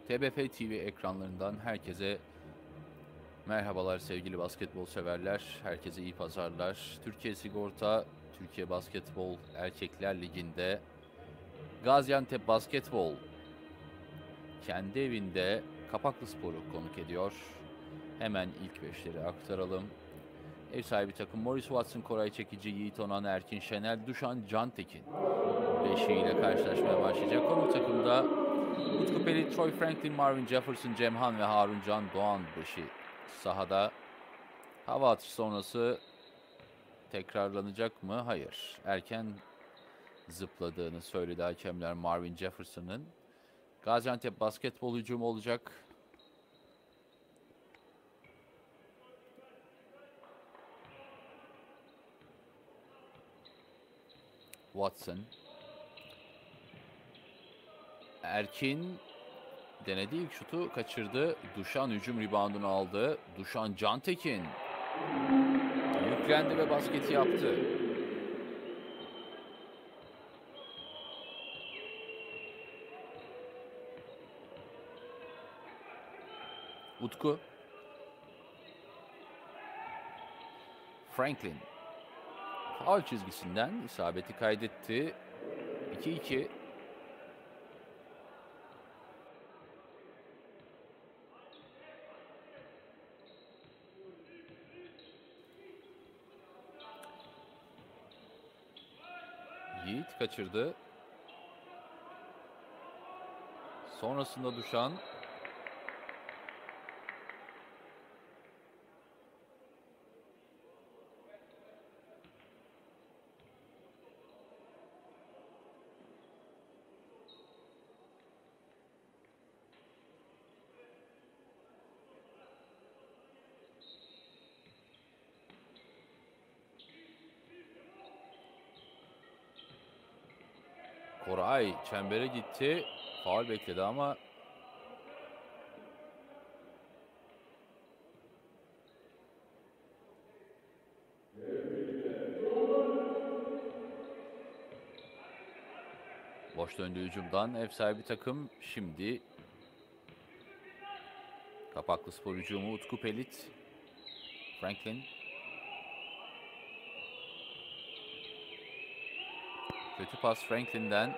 TBF TV ekranlarından herkese merhabalar sevgili basketbol severler. Herkese iyi pazarlar. Türkiye Sigorta, Türkiye Basketbol Erkekler Ligi'nde Gaziantep Basketbol kendi evinde Kapaklıspor'u konuk ediyor. Hemen ilk beşleri aktaralım. Ev sahibi takım Morris Watson, Koray Çekici, Yiğit Onan, Erkin Şenel, Duşan Cantekin beşiyle karşılaşmaya başlayacak. Konuk takımda Utku Pelit, Troy Franklin, Marvin Jefferson, Cemhan ve Harun Can Doğan beşi sahada. Hava atışı sonrası tekrarlanacak mı? Hayır. Erken zıpladığını söyledi hakemler Marvin Jefferson'ın. Gaziantep basketbol hücumu olacak. Watson. Erkin denedi, ilk şutu kaçırdı. Duşan hücum reboundunu aldı. Duşan Cantekin yüklendi ve basketi yaptı. Utku. Franklin. Faul çizgisinden isabeti kaydetti. 2-2. Yiğit kaçırdı. Sonrasında Duşan. Koray çembere gitti. Faul bekledi ama boş döndü hücumdan. Ev sahibi takım şimdi Kapaklıspor hücumu. Utku Pelit. Franklin. Kötü pas Franklin'den.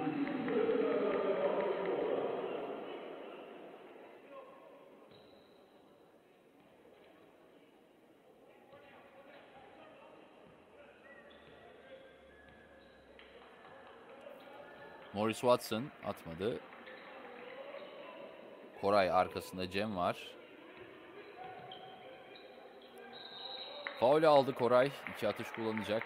Morris Watson atmadı. Koray arkasında Cem var. Faul aldı Koray. 2 atış kullanacak.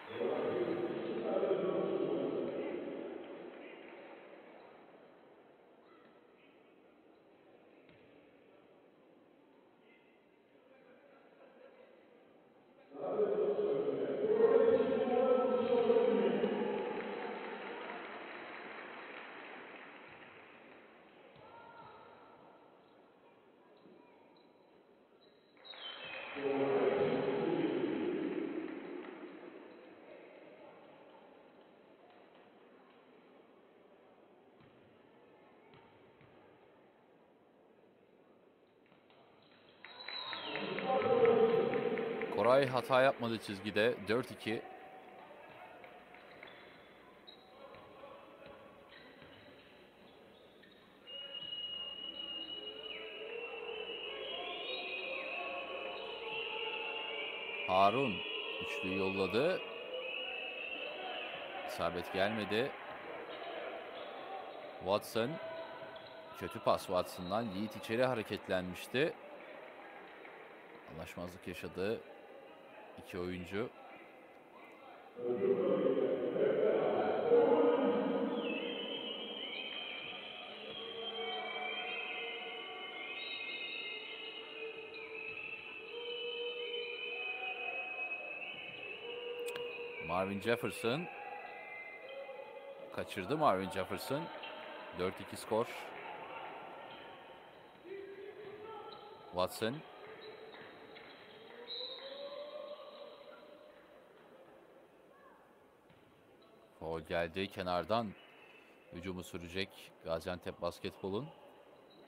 Koray hata yapmadı çizgide. 4-2. Harun üçlüyü yolladı. İsabet gelmedi. Watson. Kötü pas Watson'dan. Yiğit içeri hareketlenmişti. Anlaşmazlık yaşadı iki oyuncu. Marvin Jefferson. Kaçırdı Marvin Jefferson. 4-2 skor. Watson. Faul geldi kenardan. Hücumu sürecek Gaziantep basketbolun.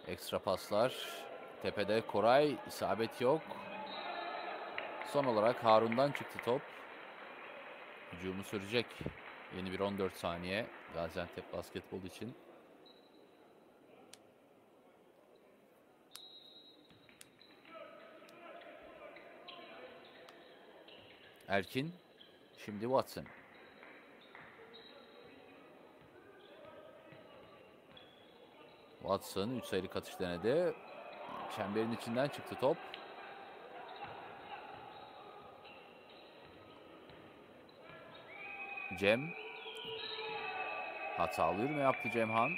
Ekstra paslar. Tepede Koray. İsabet yok. Son olarak Harun'dan çıktı top. Hücumu sürecek. Yeni bir 14 saniye Gaziantep basketbol için. Erkin. Şimdi Watson. Watson 3 sayılık atış denedi. Çemberin içinden çıktı top. Cem. Hatalı yürüme yaptı Cemhan.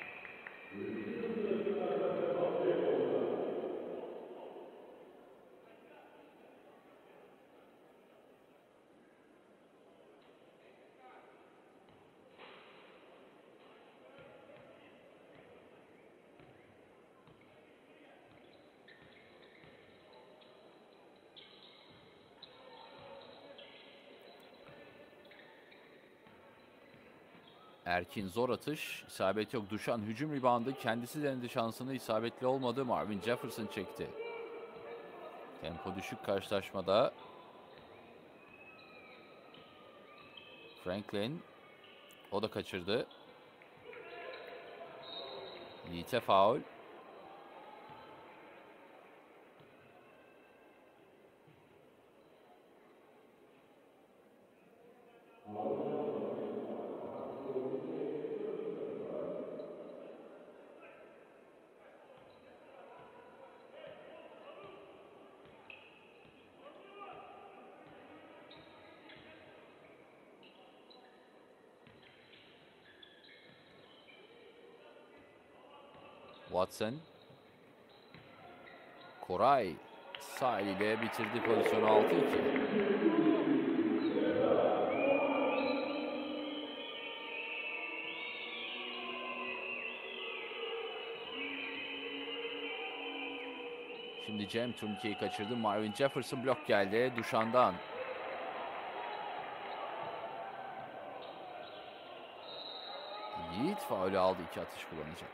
Erkin zor atış. İsabet yok. Duşan hücum ribandı. Kendisi denedi şansını. İsabetli olmadı. Marvin Jefferson çekti. Tempo düşük karşılaşmada. Franklin. O da kaçırdı. Yiğit'e faul. Watson. Koray sağ eliyle bitirdi pozisyonu 6-2. Şimdi Cem turnikeyi kaçırdı. Marvin Jefferson blok geldi. Duşan'dan. Yiğit faulü aldı. 2 atış kullanacak.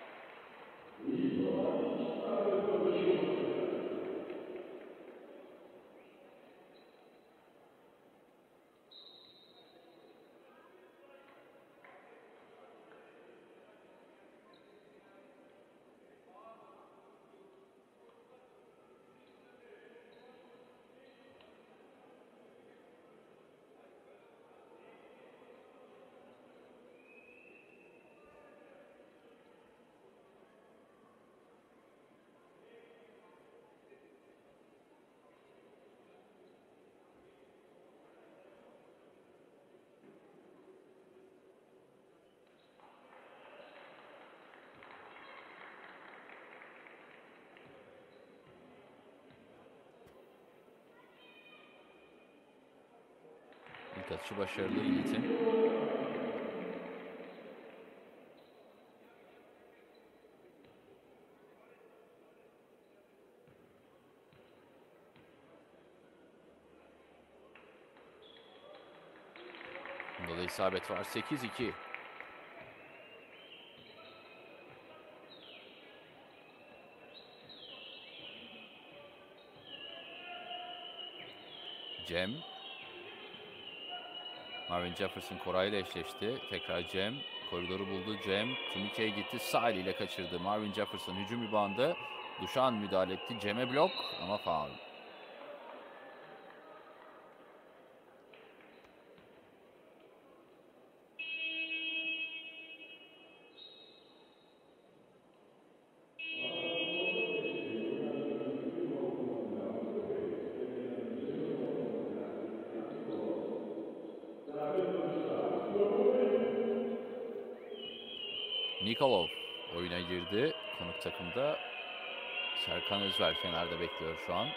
İlk atışı başarılı Yiğit'in. Bunda da isabet var. 8-2. Cem. Marvin Jefferson Koray'la eşleşti. Tekrar Cem. Koridoru buldu. Cem turnike'ye gitti. Sağ eliyle kaçırdı. Marvin Jefferson hücum ribandı. Duşan müdahale etti. Cem'e blok ama faul. Nikolov oyuna girdi. Konuk takımda Serkan Özver kenarda bekliyor şu an.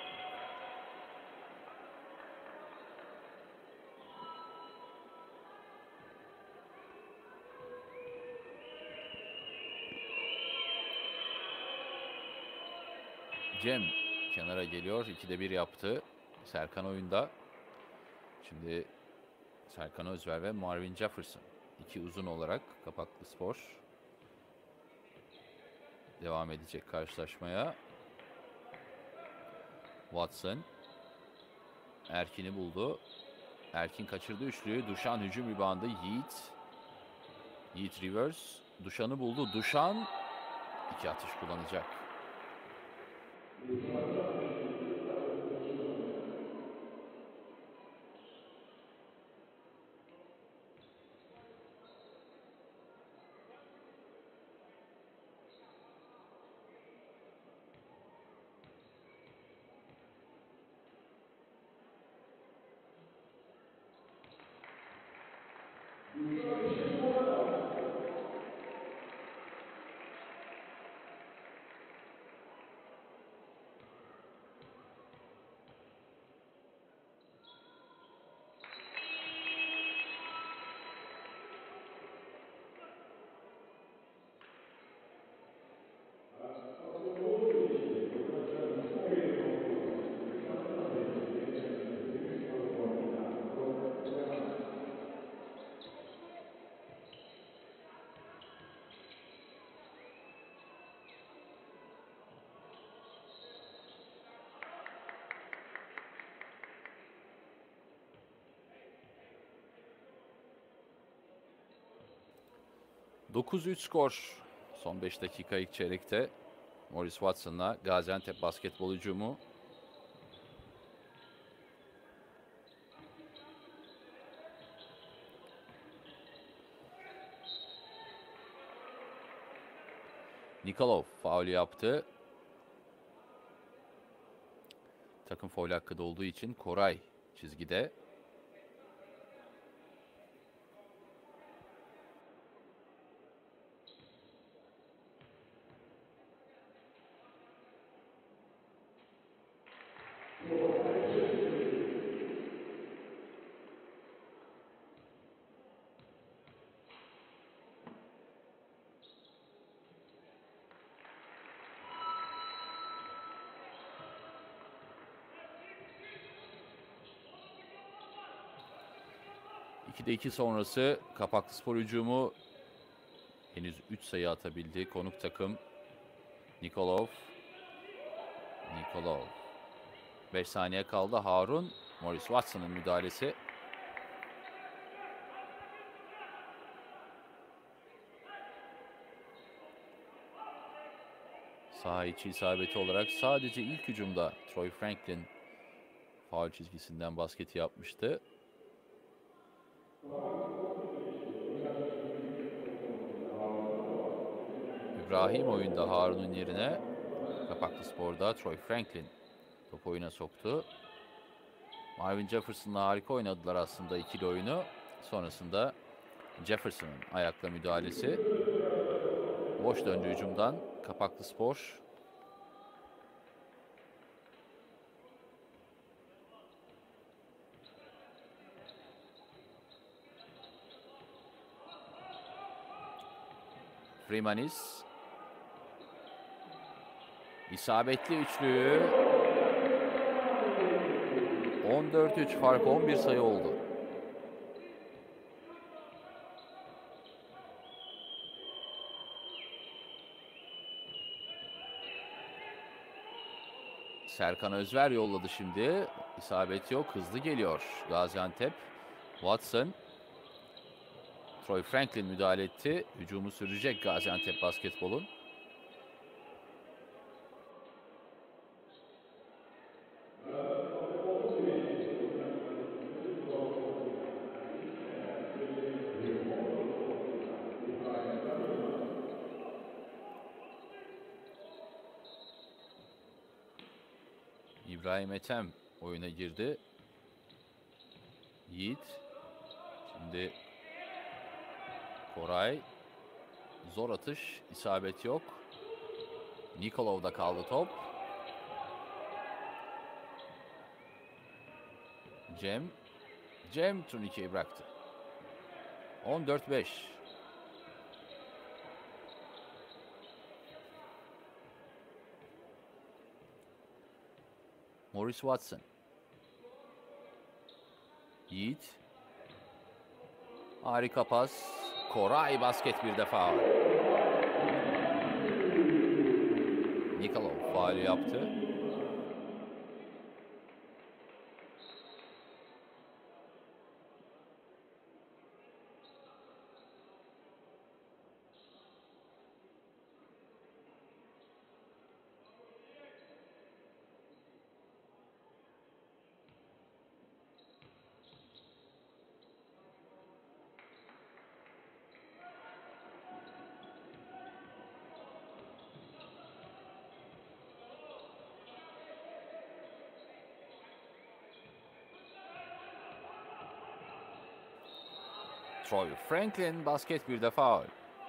Cem kenara geliyor. 2'de 1 yaptı. Serkan oyunda. Şimdi Serkan Özver ve Marvin Jefferson. 2 uzun olarak Kapaklı Spor. devam edecek karşılaşmaya. Watson. Erkin'i buldu. Erkin kaçırdı üçlüyü. Duşan hücum ribandı. Yiğit reverse. Duşan'ı buldu. Duşan 2 atış kullanacak. ...9-3 skor. Son 5 dakika ilk çeyrekte. Morris Watson'la Gaziantep basketbol hücumu. Nikolov faul yaptı. Takım faul hakkı da olduğu için Koray çizgide. ...2'de 2 sonrası Kapaklıspor hücumu henüz 3 sayı atabildi konuk takım. Nikolov. 5 saniye kaldı. Harun. Morris Watson'ın müdahalesi. Saha içi isabeti olarak sadece ilk hücumda Troy Franklin faul çizgisinden basketi yapmıştı. İbrahim oyunda Harun'un yerine. Kapaklıspor'da Troy Franklin topu oyuna soktu. Marvin Jefferson'la harika oynadılar aslında ikili oyunu. Sonrasında Jefferson'ın ayakla müdahalesi. Boş döndü hücumdan Kapaklıspor. Freemanis. İsabetli üçlü. 14-3 fark 11 sayı oldu. Serkan Özver yolladı şimdi. İsabet yok. Hızlı geliyor Gaziantep. Watson. Troy Franklin müdahale etti. Hücumu sürecek Gaziantep basketbolun. İbrahim Ethem oyuna girdi. Yiğit. Şimdi Koray. Zor atış. İsabet yok. Nikolov'da kaldı top. Cem turnikeyi bıraktı. 14-5. Morris Watson. Yiğit. Harika pas. Koray basket bir defa. Nikolov faulü yaptı. Troy Franklin basket bir de faul.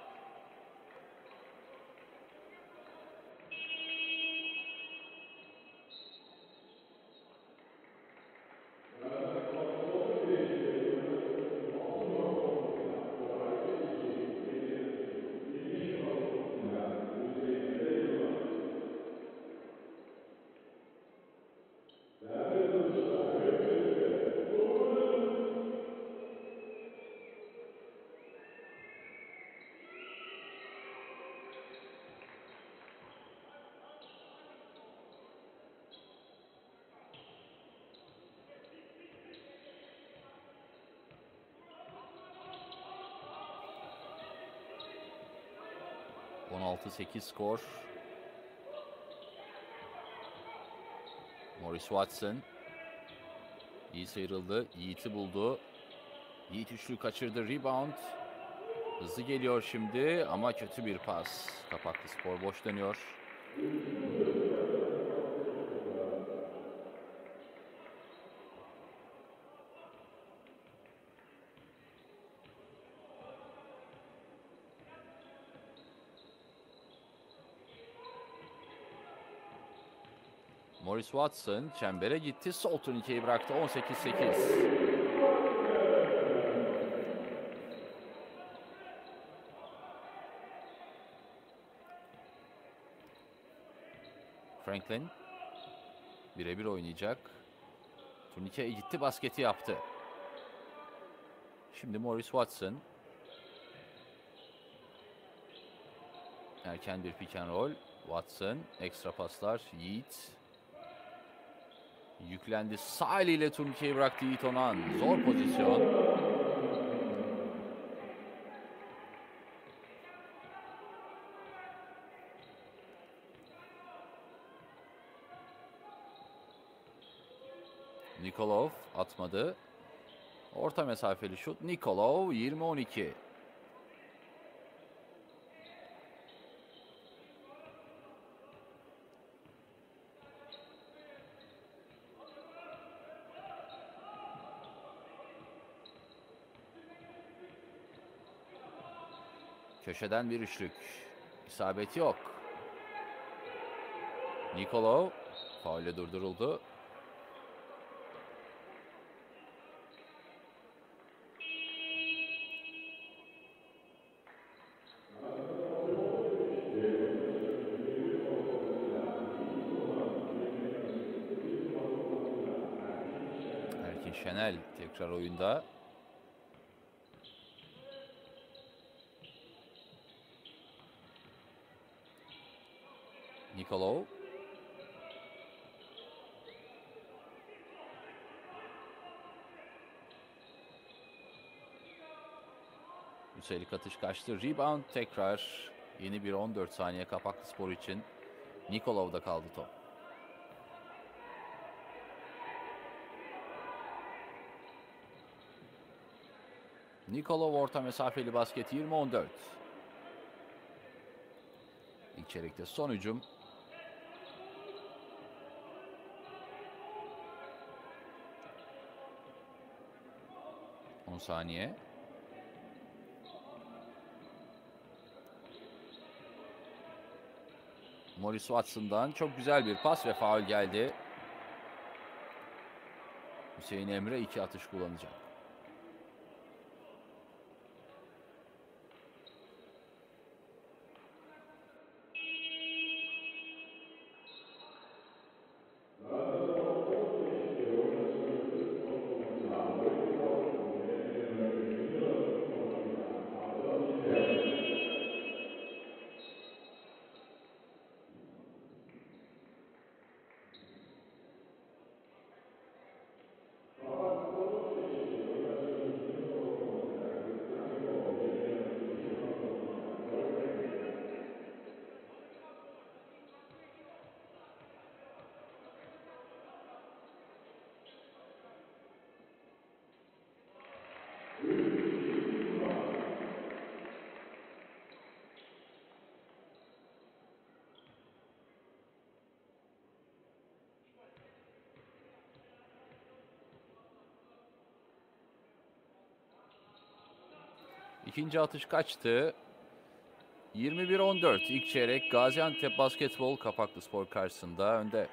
...16-8 skor. Morris Watson. İyi sıyrıldı. Yiğit'i buldu. Yiğit üçlü kaçırdı. Rebound. Hızlı geliyor şimdi ama kötü bir pas. Kapaklı Spor boş dönüyor. Morris Watson çembere gitti. Sol turnikeyi bıraktı. 18-8. Franklin birebir oynayacak. Turnikeye gitti. Basketi yaptı. Şimdi Morris Watson. Erken bir pick and roll. Watson. Ekstra paslar. Yiğit. Yüklendi. Sağ eliyle turnikeyi bıraktı Yiğit Onan. Zor pozisyon. Nikolov atmadı. Orta mesafeli şut. Nikolov 20-12. Köşeden bir üçlük. İsabeti yok. Nikolov faule durduruldu. Erkin Şenel tekrar oyunda. Nikolov. Üstelik atış kaçtı. Rebound tekrar. Yeni bir 14 saniye Kapaklı Spor için. Nikolov'da kaldı top. Nikolov orta mesafeli basket 20-14. İlk çeyrekte son hücum. Saniye. Morris Watson'dan çok güzel bir pas ve faul geldi. Hüseyin Emre 2 atış kullanacak. İkinci atış kaçtı. 21-14 ilk çeyrek Gaziantep Basketbol Kapaklıspor karşısında önde.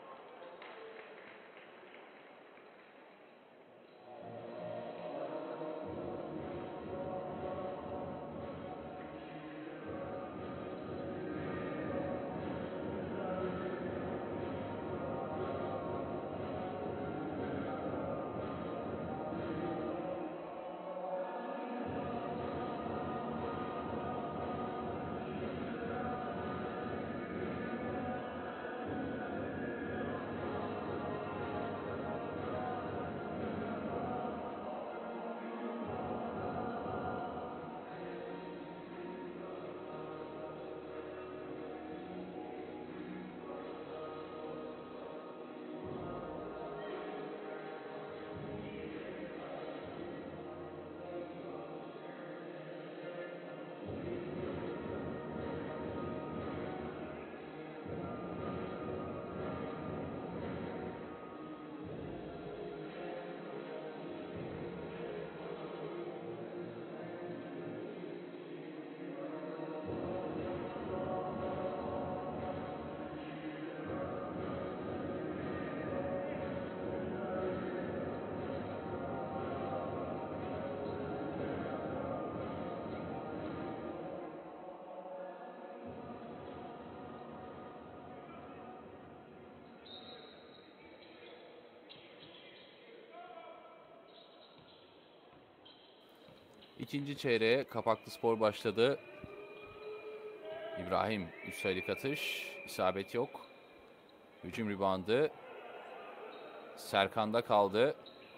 İkinci çeyreğe Kapaklıspor başladı. İbrahim 3 sayılık atış. İsabet yok. Hücum ribandı. Serkan'da kaldı.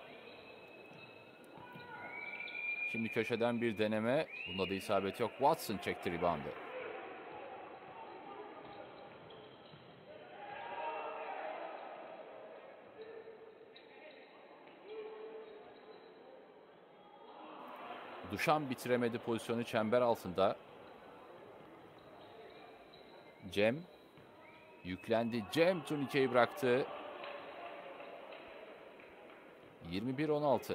Şimdi köşeden bir deneme. Bunda da isabet yok. Watson çekti ribandı. Duşan bitiremedi pozisyonu çember altında. Cem yüklendi. Cem turnikeyi bıraktı. 21-16.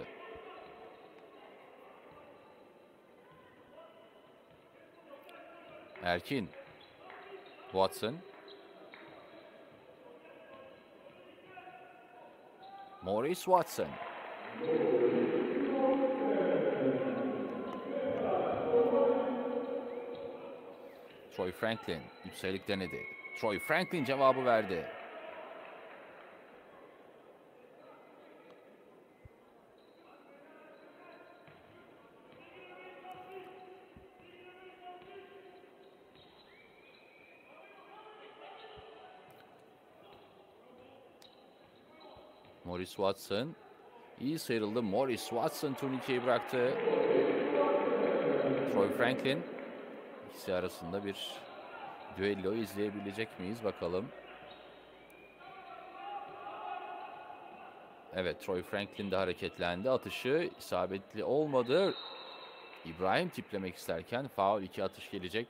Erkin. Watson. Morris Watson. Troy Franklin yükselik denedi. Troy Franklin cevabı verdi. Morris Watson iyi sıyrıldı. Morris Watson turnikeyi bıraktı. Troy Franklin. İkisi arasında bir düello izleyebilecek miyiz bakalım. Evet, Troy Franklin de hareketlendi. Atışı isabetli olmadı. İbrahim tiplemek isterken faul, 2 atış gelecek.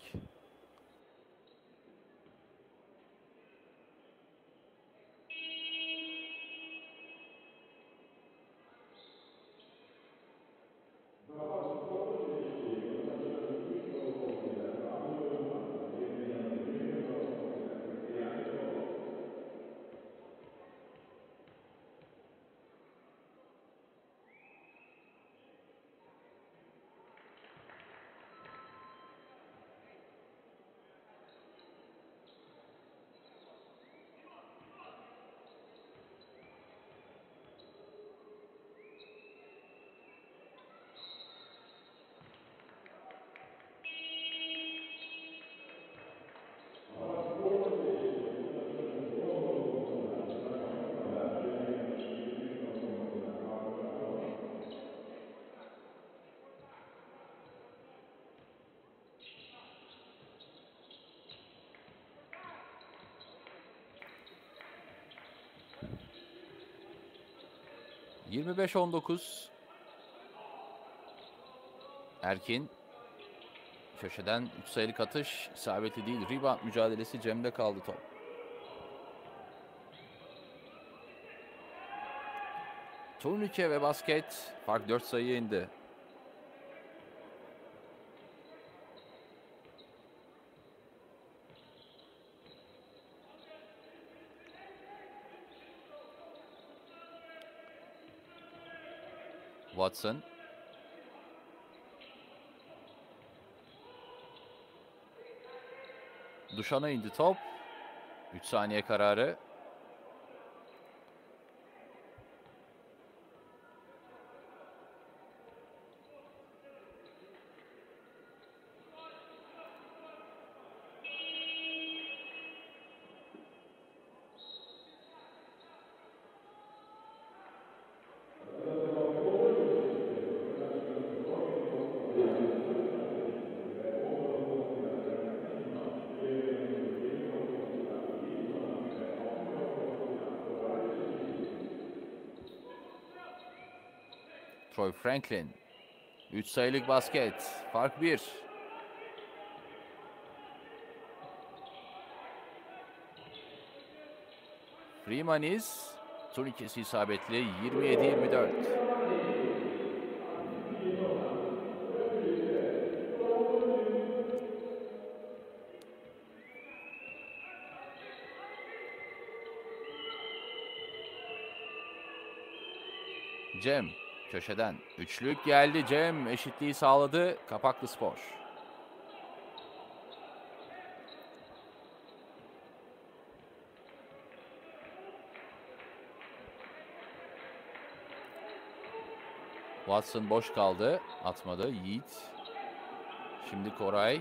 ...25-19... Erkin... ...köşeden 3 sayılık atış... ...isabetli değil. Rebound mücadelesi Cem'de kaldı top. Turnike ve basket... ...fark 4 sayıya indi. Watson. Duşan'a indi top. 3 saniye kararı. Troy Franklin. 3 sayılık basket. Fark 1. Freemanis. Turnikesi isabetli. 27-24. Cem. Köşeden. Üçlük geldi. Cem eşitliği sağladı. Kapaklıspor. Watson boş kaldı. Atmadı. Yiğit. Şimdi Koray.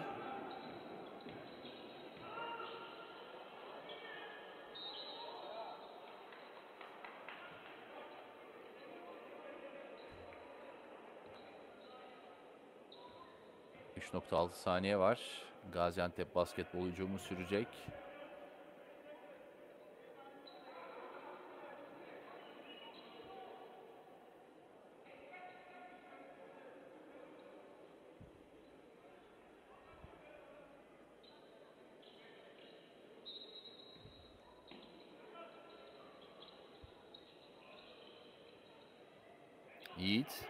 ...3.6 saniye var. Gaziantep basketbol hücumu sürecek. Yiğit.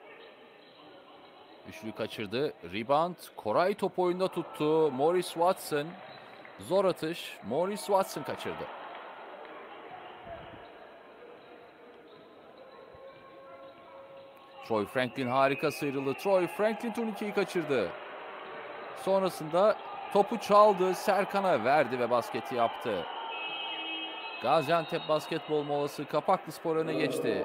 Üçlü kaçırdı. Rebound. Koray top oyunda tuttu. Morris Watson. Zor atış. Morris Watson kaçırdı. Troy Franklin harika sıyrıldı. Troy Franklin turnikeyi kaçırdı. Sonrasında topu çaldı. Serkan'a verdi ve basketi yaptı. Gaziantep basketbol molası Kapaklıspor öne geçti.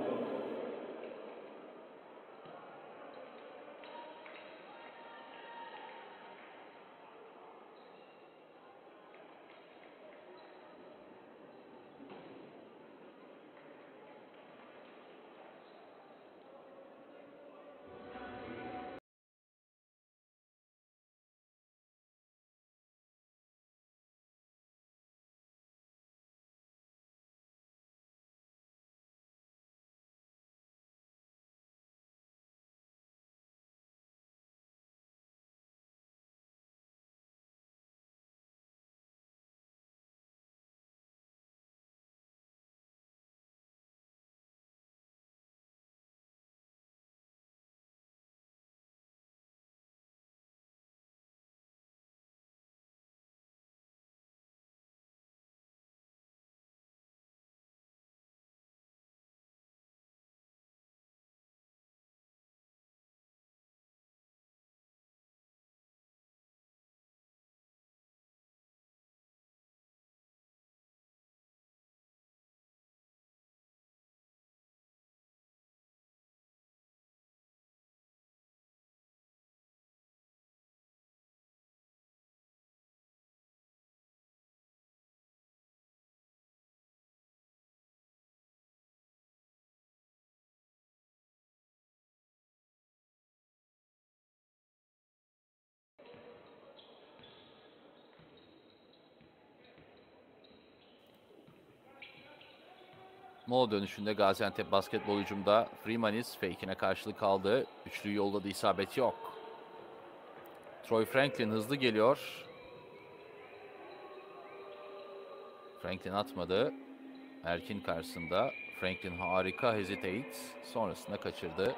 Mola dönüşünde Gaziantep basketbol hücumda Freemanis fake'ine karşılık aldı. Üçlüyü yolladı, isabet yok. Troy Franklin hızlı geliyor. Franklin atmadı. Erkin karşısında. Franklin harika hesitate. Sonrasında kaçırdı.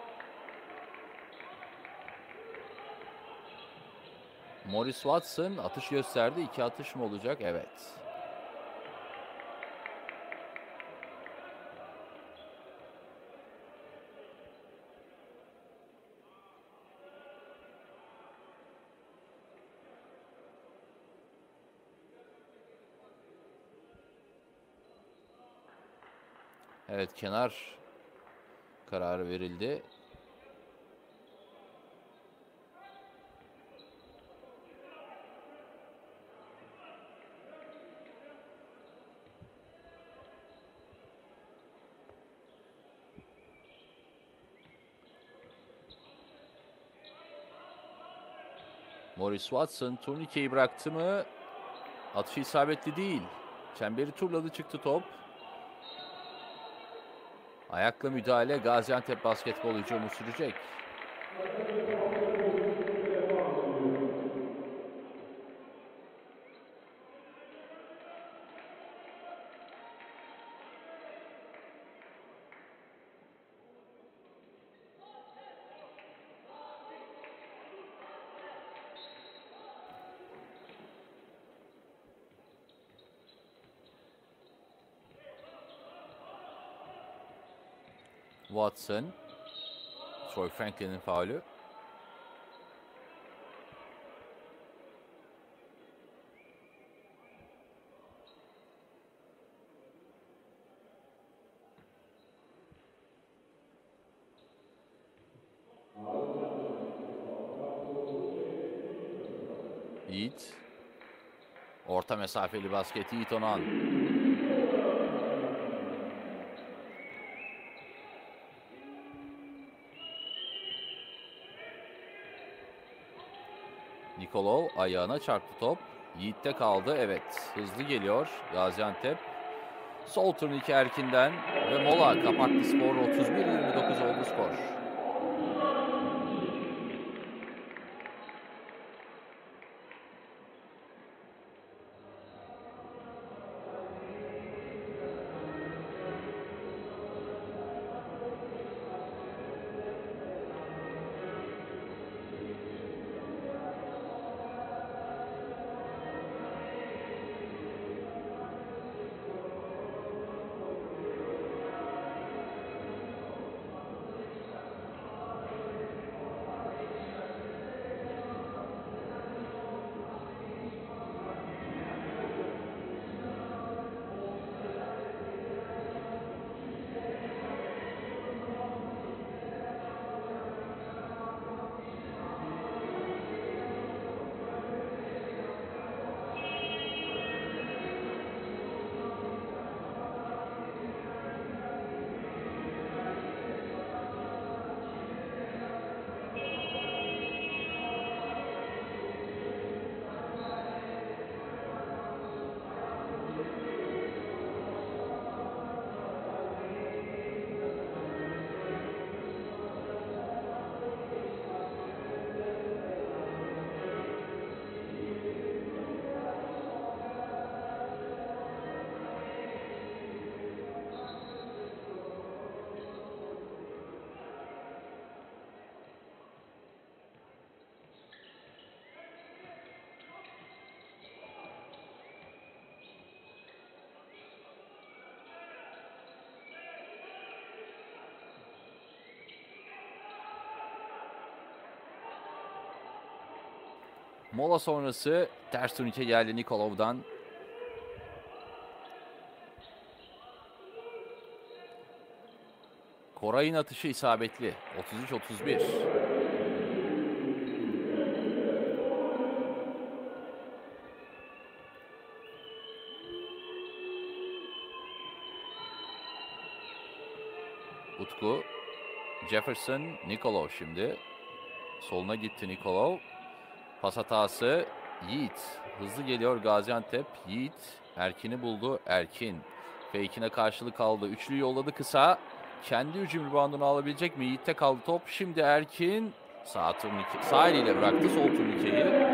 Morris Watson atış gösterdi. 2 atış mı olacak? Evet. Evet, kenar kararı verildi. Morris Watson turnikeyi bıraktı mı? Atışı isabetli değil. Çemberi turladı, çıktı top. Ayakla müdahale Gaziantep basketbol hücumu sürecek. Watson. Troy Franklin'in faulü. Yiğit. Orta mesafeli basket Yiğit Onan. Nikolov ayağına çarptı top. Yiğit'te kaldı. Evet, hızlı geliyor Gaziantep. Sol turnike Erkin'den ve mola kapattı skoru. 31-29 oldu skor. Mola sonrası ters turnike geldi Nikolov'dan. Koray'ın atışı isabetli. 33-31. Utku. Jefferson. Nikolov şimdi. Soluna gitti Nikolov. Pas hatası. Yiğit. Hızlı geliyor Gaziantep. Yiğit. Erkin'i buldu. Erkin. Fake'ine karşılık aldı. Üçlü yolladı kısa. Kendi hücum reboundunu alabilecek mi? Yiğit'te kaldı top. Şimdi Erkin sağ eliyle bıraktı sol turnikeyi.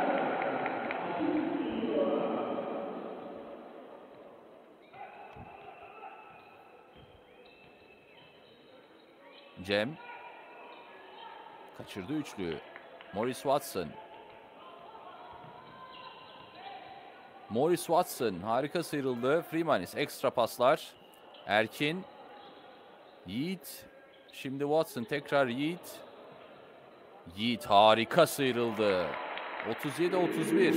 Cem. Kaçırdı üçlüyü. Morris Watson. Morris Watson harika sıyrıldı. Freemanis ekstra paslar. Erkin. Yiğit. Şimdi Watson tekrar Yiğit. Yiğit harika sıyrıldı. 37-31.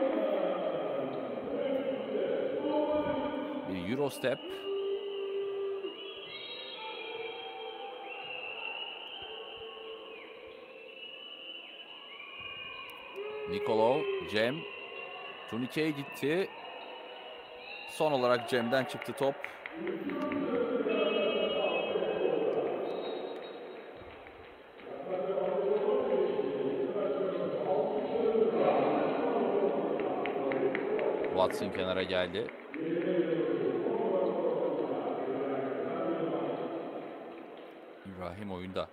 Bir Eurostep. Nikolov, Cem. Turnikeye gitti. Son olarak Cem'den çıktı top. Watson kenara geldi. İbrahim oyunda.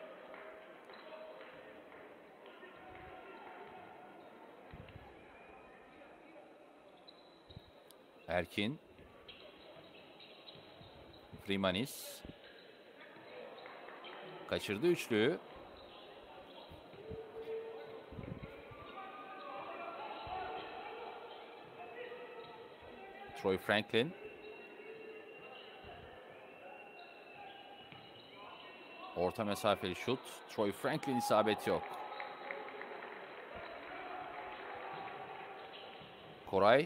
Erkin. Frimanis. Kaçırdı üçlüyü. Troy Franklin. Orta mesafeli şut. Troy Franklin isabet yok. Koray.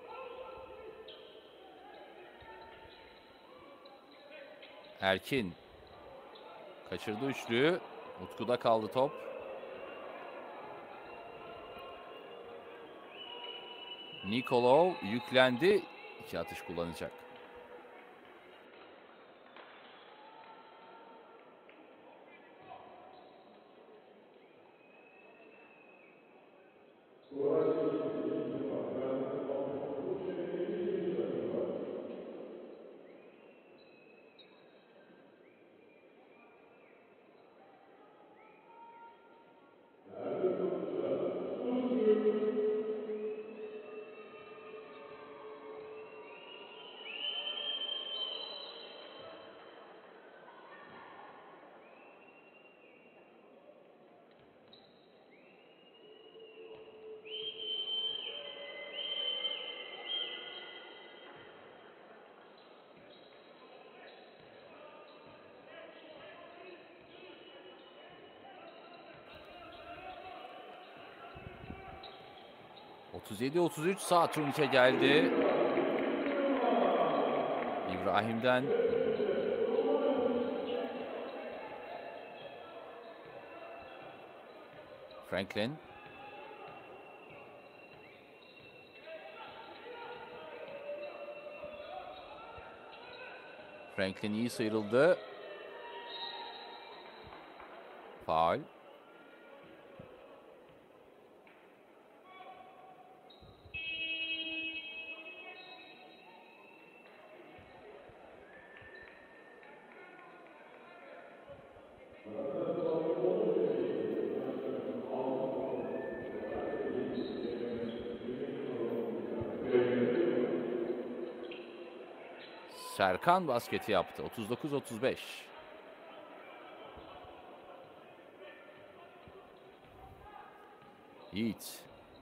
Erkin. Kaçırdı üçlüyü. Utku'da kaldı top. Nikolov yüklendi. 2 atış kullanacak. ...37-33 sağ turnike geldi. İbrahim'den. Franklin. Franklin iyi sıyrıldı. Faul. Serkan basketi yaptı. 39-35. Yiğit.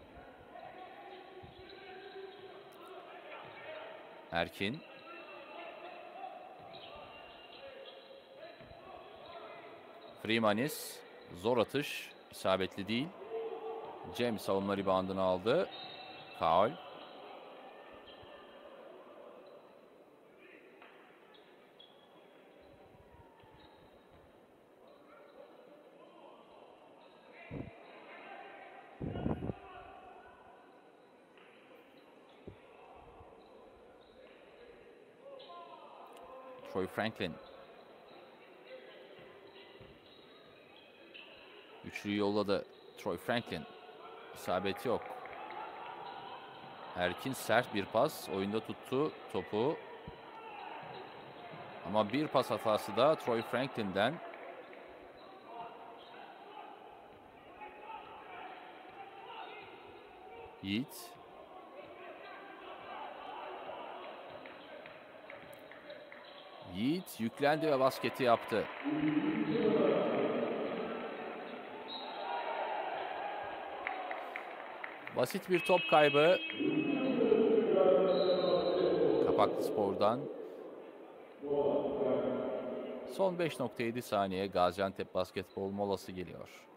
Erkin. Frimanis. Zor atış. İsabetli değil. Cem savunma reboundını aldı. Faul. Troy Franklin. Üçlüyü yolladı Troy Franklin. İsabeti yok. Erkin sert bir pas. Oyunda tuttu topu. Ama bir pas hatası da Troy Franklin'den. Yiğit. Yiğit yüklendi ve basketi yaptı. Basit bir top kaybı. Kapaklıspor'dan. Son 5.7 saniye Gaziantep basketbol molası geliyor.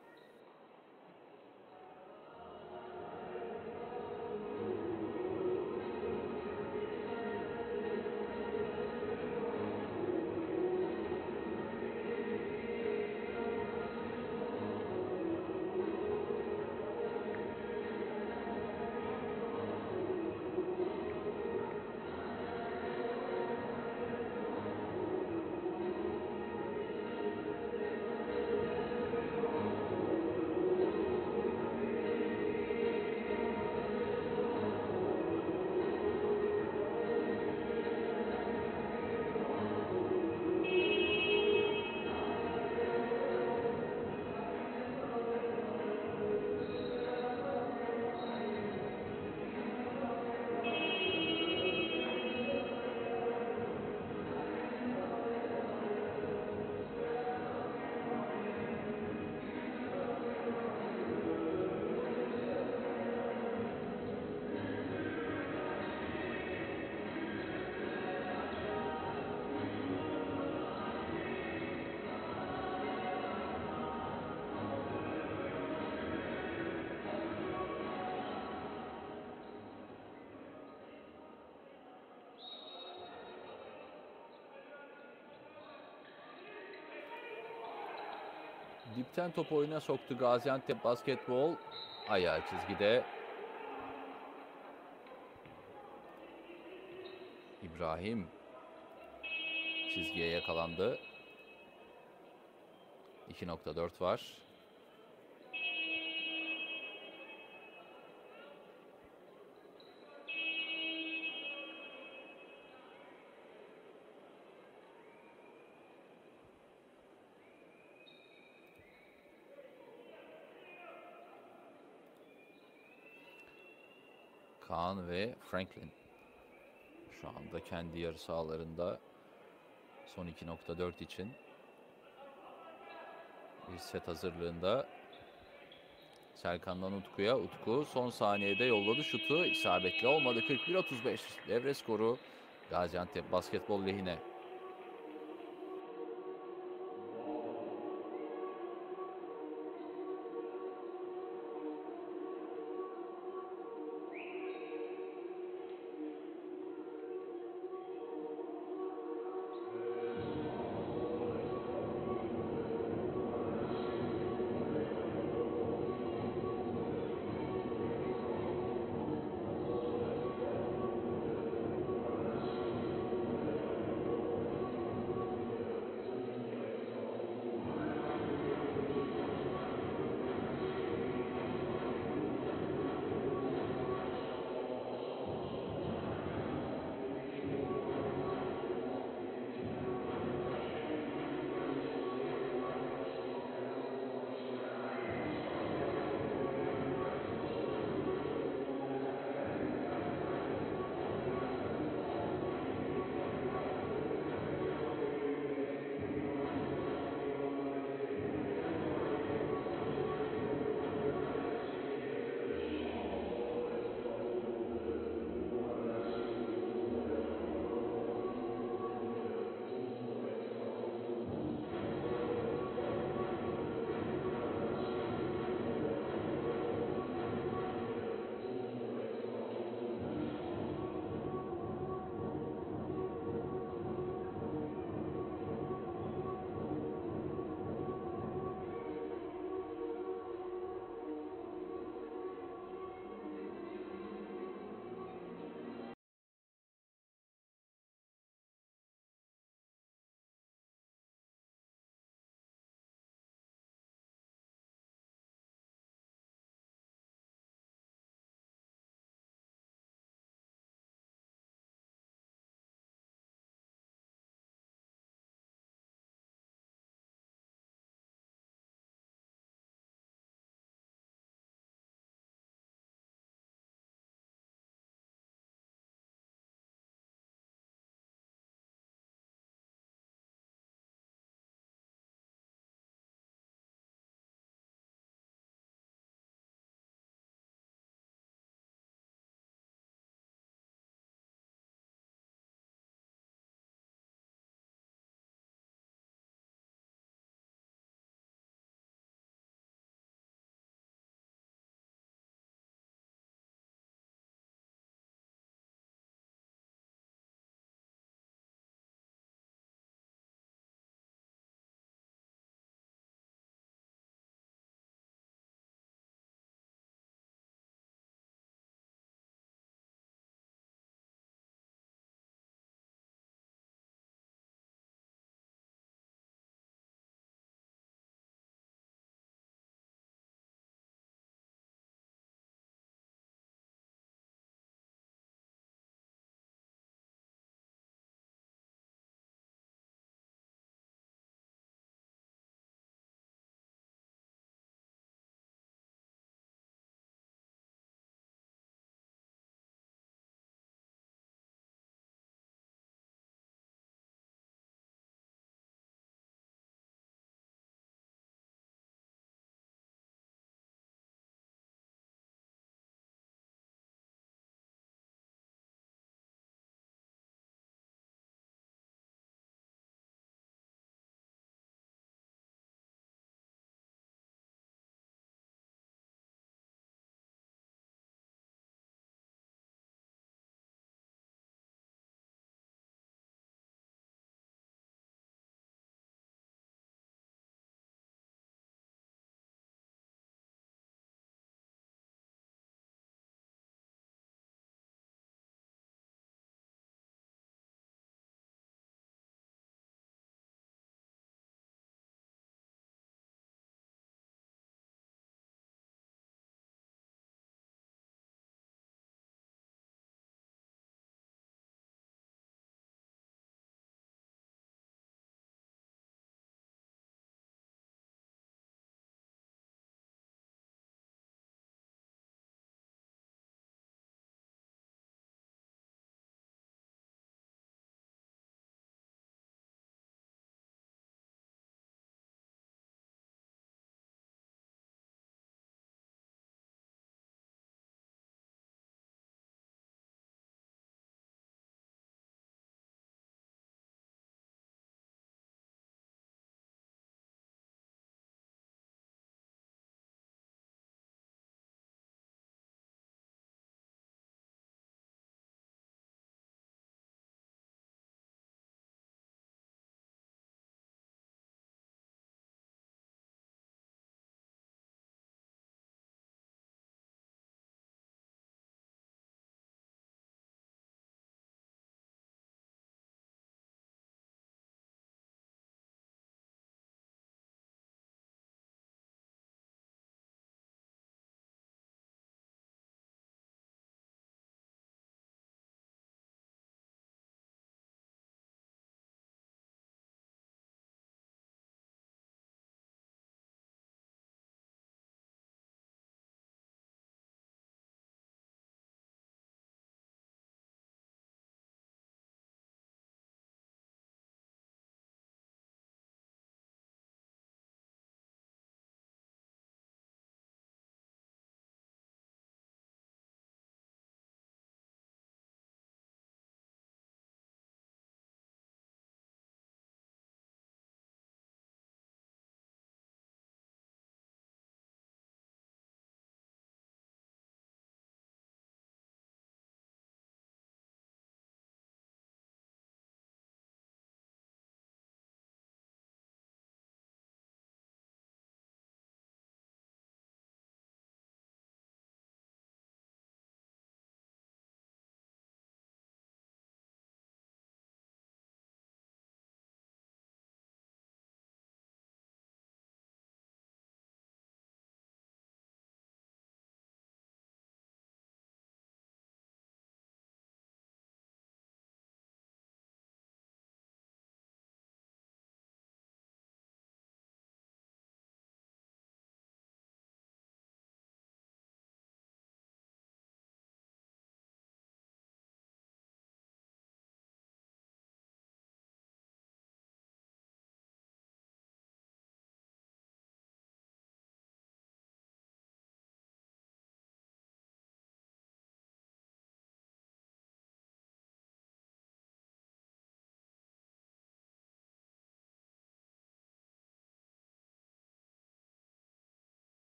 Dipten topu oyuna soktu Gaziantep Basketbol. Ayağı çizgide. İbrahim çizgiye yakalandı. 2.4 var. Kaan ve Franklin şu anda kendi yarı sahalarında son 2.4 için bir set hazırlığında. Serkan'dan Utku'ya. Utku son saniyede yolladı şutu. İsabetli olmadı. 41-35 devre skoru Gaziantep Basketbol lehine.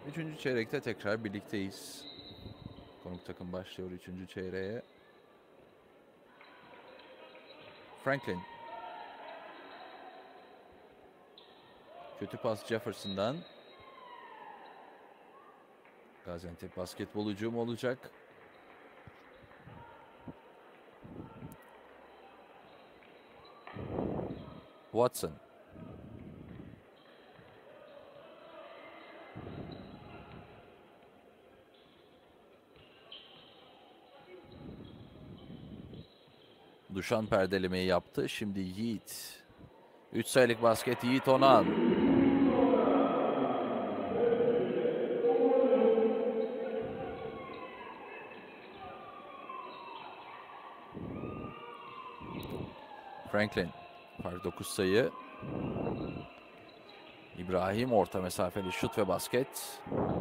Üçüncü çeyrekte tekrar birlikteyiz. Konuk takım başlıyor üçüncü çeyreğe. Franklin. Kötü pas Jefferson'dan. Gaziantep basketbol hücumu olacak. Watson. Duşan perdelemeyi yaptı. Şimdi Yiğit. 3 sayılık basket Yiğit Onan. Franklin. Fark 9 sayı. İbrahim orta mesafeli şut ve basket.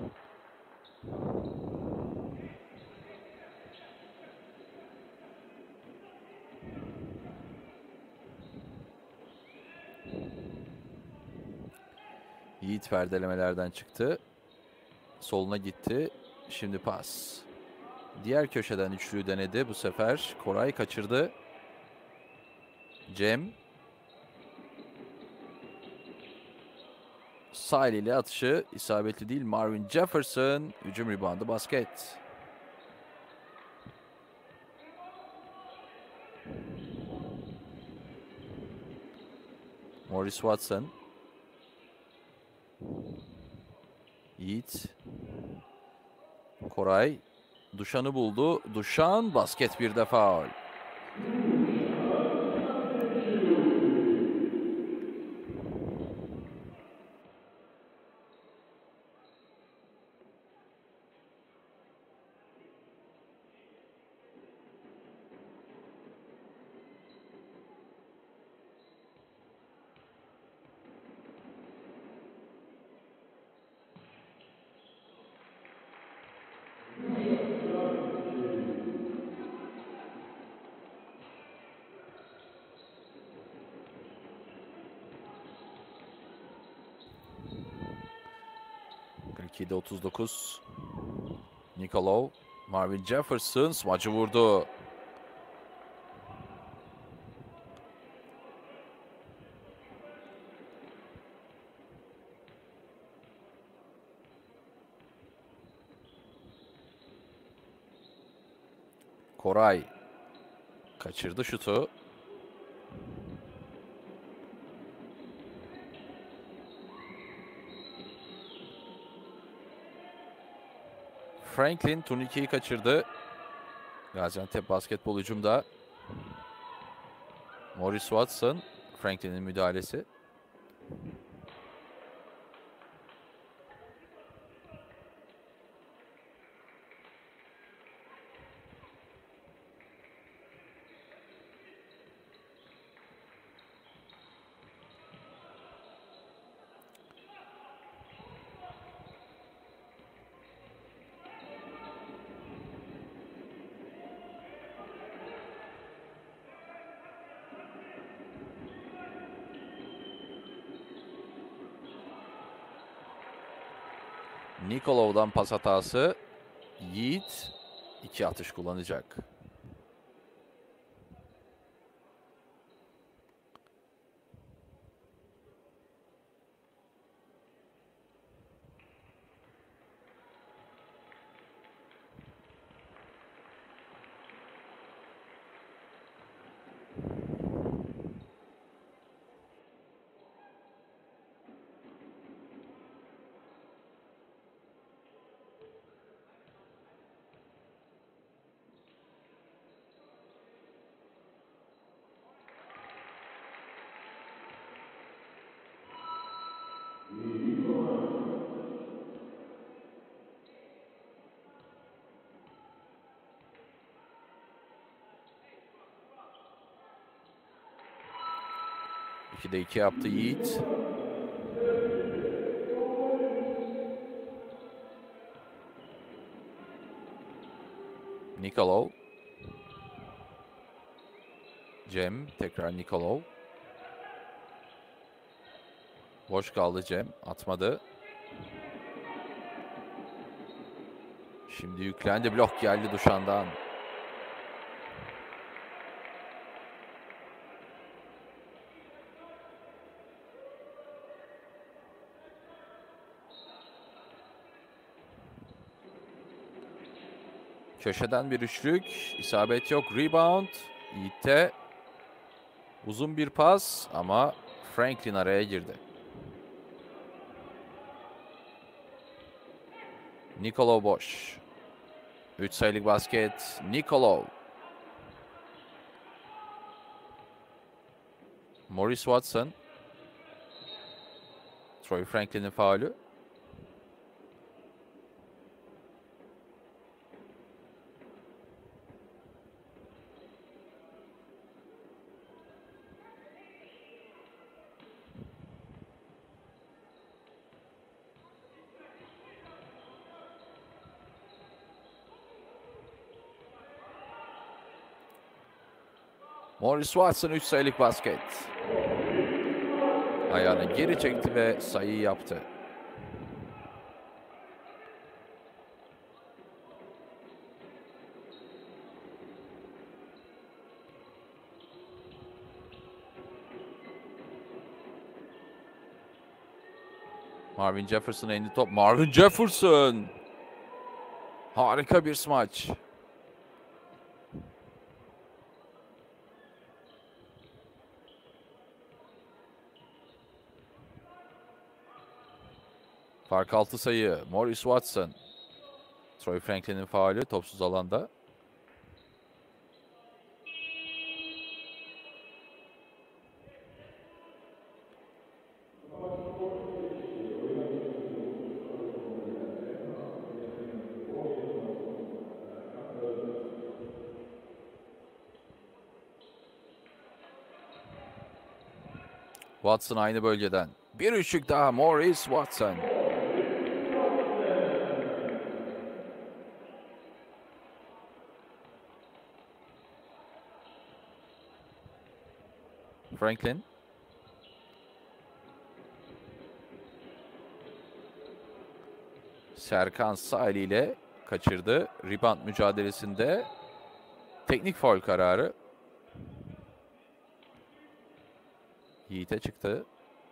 Yiğit perdelemelerden çıktı. Soluna gitti. Şimdi pas. Diğer köşeden üçlüyü denedi. Bu sefer Koray kaçırdı. Cem. Sağ eliyle atışı isabetli değil. Marvin Jefferson. Hücum reboundu basket. Morris Watson. Yiğit. Koray. Duşan'ı buldu. Duşan basket bir de faul. ...42'de 39. Nikolov. Marvin Jefferson smacı vurdu. Koray. Kaçırdı şutu. Franklin turnikeyi kaçırdı. Gaziantep basketbol hücumda. Morris Watson. Franklin'in müdahalesi. Nikolov'dan pas hatası. Yiğit 2 atış kullanacak. İkide 2 yaptı Yiğit. Nikolov. Cem. Tekrar Nikolov. Boş kaldı Cem. Atmadı. Şimdi yüklendi, blok geldi Duşan'dan. Köşeden bir üçlük. İsabet yok. Rebound. Yiğit'te uzun bir pas ama Franklin araya girdi. Nikolov boş. 3 sayılık basket. Nikolov. Morris Watson. Troy Franklin'in faulü. Morris Watson 3 sayılık basket. Ayağını geri çekti ve sayıyı yaptı. Marvin Jefferson elinde top. Marvin Jefferson. Harika bir smaç. Fark 6 sayı. Morris Watson. Troy Franklin'in faulü topsuz alanda. Watson aynı bölgeden. Bir üçlük daha Morris Watson. Franklin. Serkan sağ eliyle kaçırdı. Rebound mücadelesinde teknik faul kararı. Yiğit'e çıktı.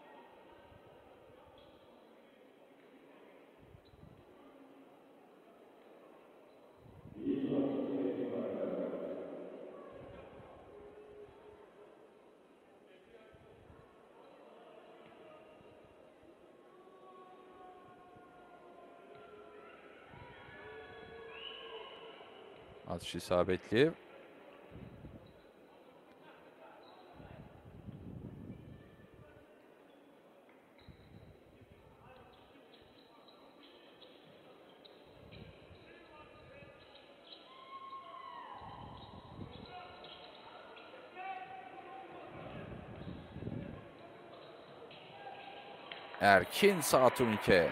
Atış isabetli. Erkin sağ turnike.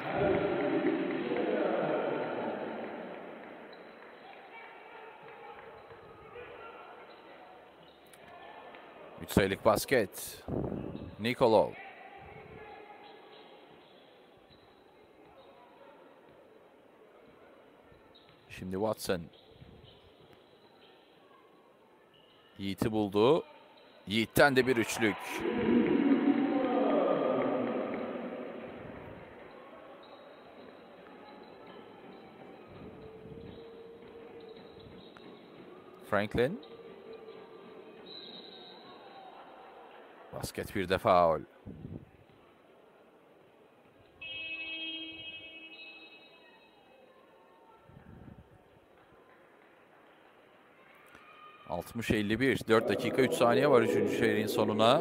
Üç sayılık basket. Nikolov. Şimdi Watson. Yiğit'i buldu. Yiğit'ten de bir üçlük. Franklin. Basket bir de faul. ...60-51. 4 dakika 3 saniye var 3. çeyreğin sonuna.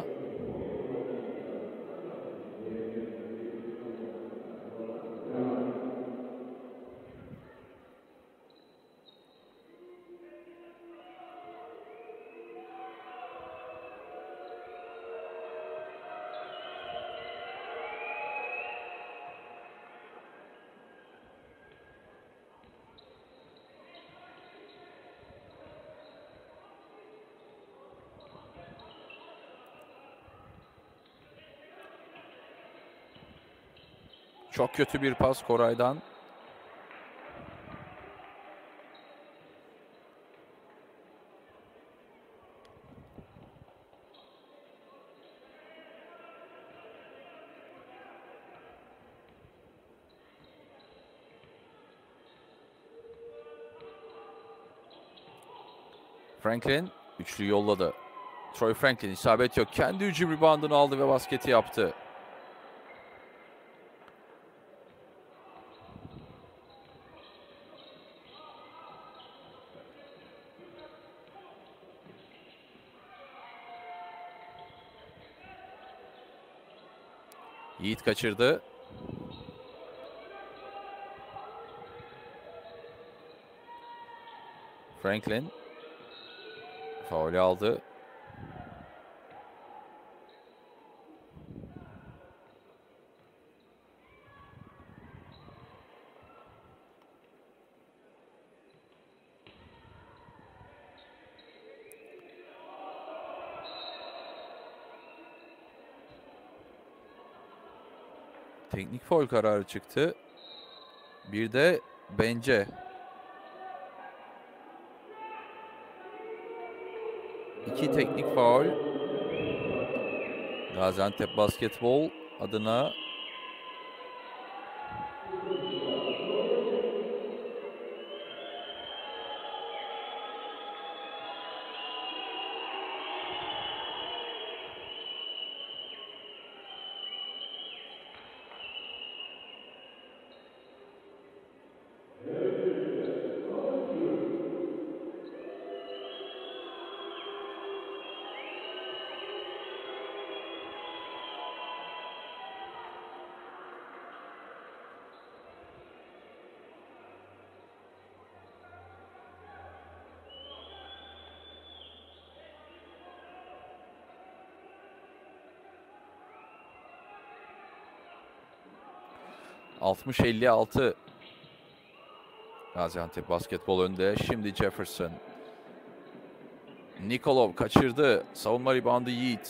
Çok kötü bir pas Koray'dan. Franklin üçlü yolladı. Troy Franklin isabet yok. Kendi hücum reboundını aldı ve basketi yaptı. Yiğit kaçırdı. Franklin faulü aldı. Teknik faul kararı çıktı. Bir de bence. İki teknik faul. Gaziantep Basketbol adına ...60-56 Gaziantep Basketbol önde. Şimdi Jefferson. Nikolov kaçırdı. Savunma reboundu Yiğit.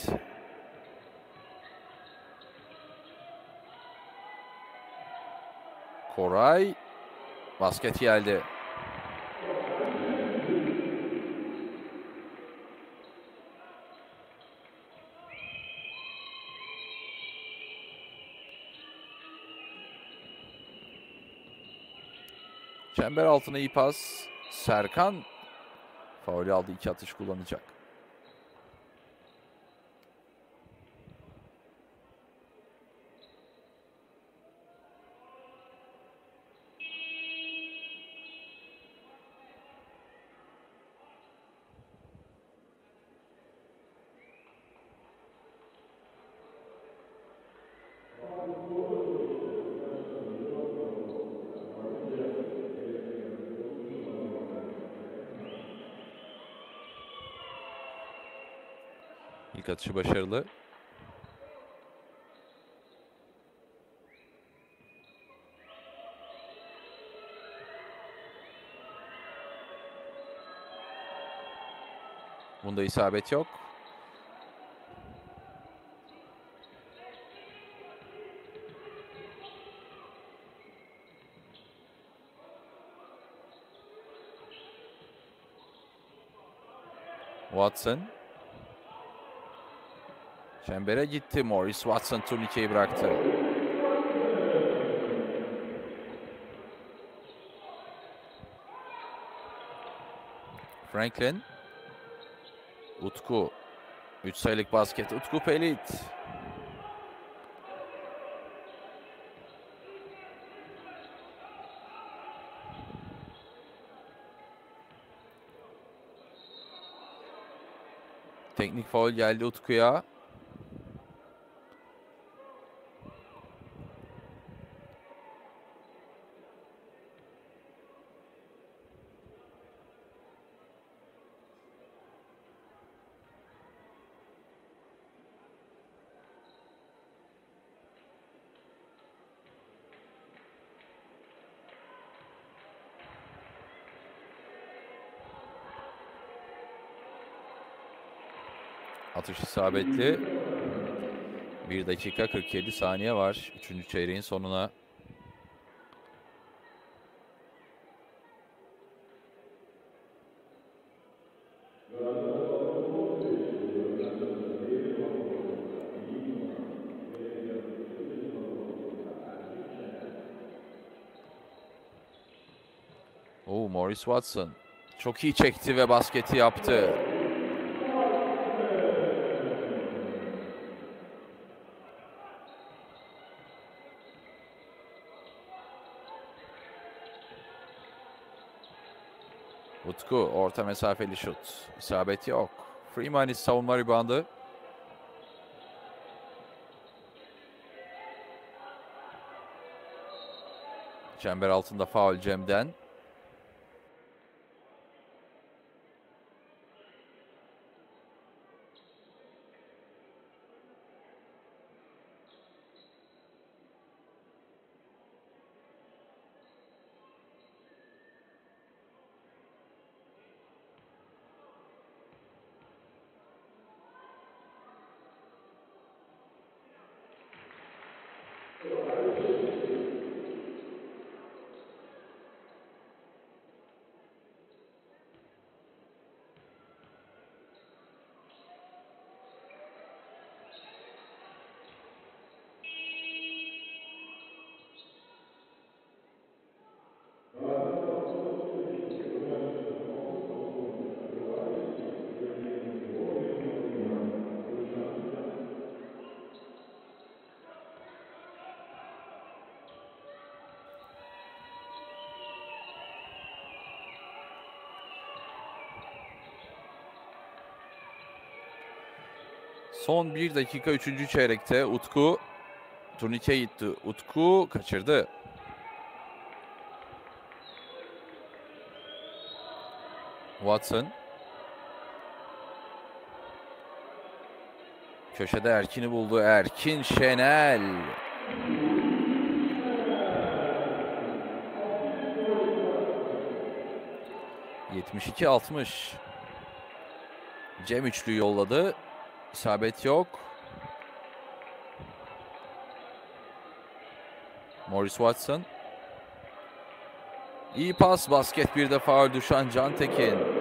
Koray. Basket geldi. Çember altına iyi pas. Serkan faul aldı. 2 atış kullanacak. İlk atışı başarılı. Bunda isabet yok. Watson. Çembere gitti. Morris Watson turnikeyi bıraktı. Franklin. Utku. 3 sayılık basket. Utku Pelit. Teknik faul geldi Utku'ya. Atış isabetli. 1 dakika 47 saniye var. 3. çeyreğin sonuna. Morris Watson. Çok iyi çekti ve basketi yaptı. Utku orta mesafeli şut. İsabet yok. Freemanis savunma ribandı. Çember altında faul Cem'den. Son 1 dakika 3. çeyrekte Utku turnike gitti. Utku kaçırdı. Watson. Köşede Erkin'i buldu. Erkin Şenel. ...72-60. Cem üçlü yolladı. İsabet yok. Morris Watson. İyi pas. Basket bir de faul düşen Cantekin.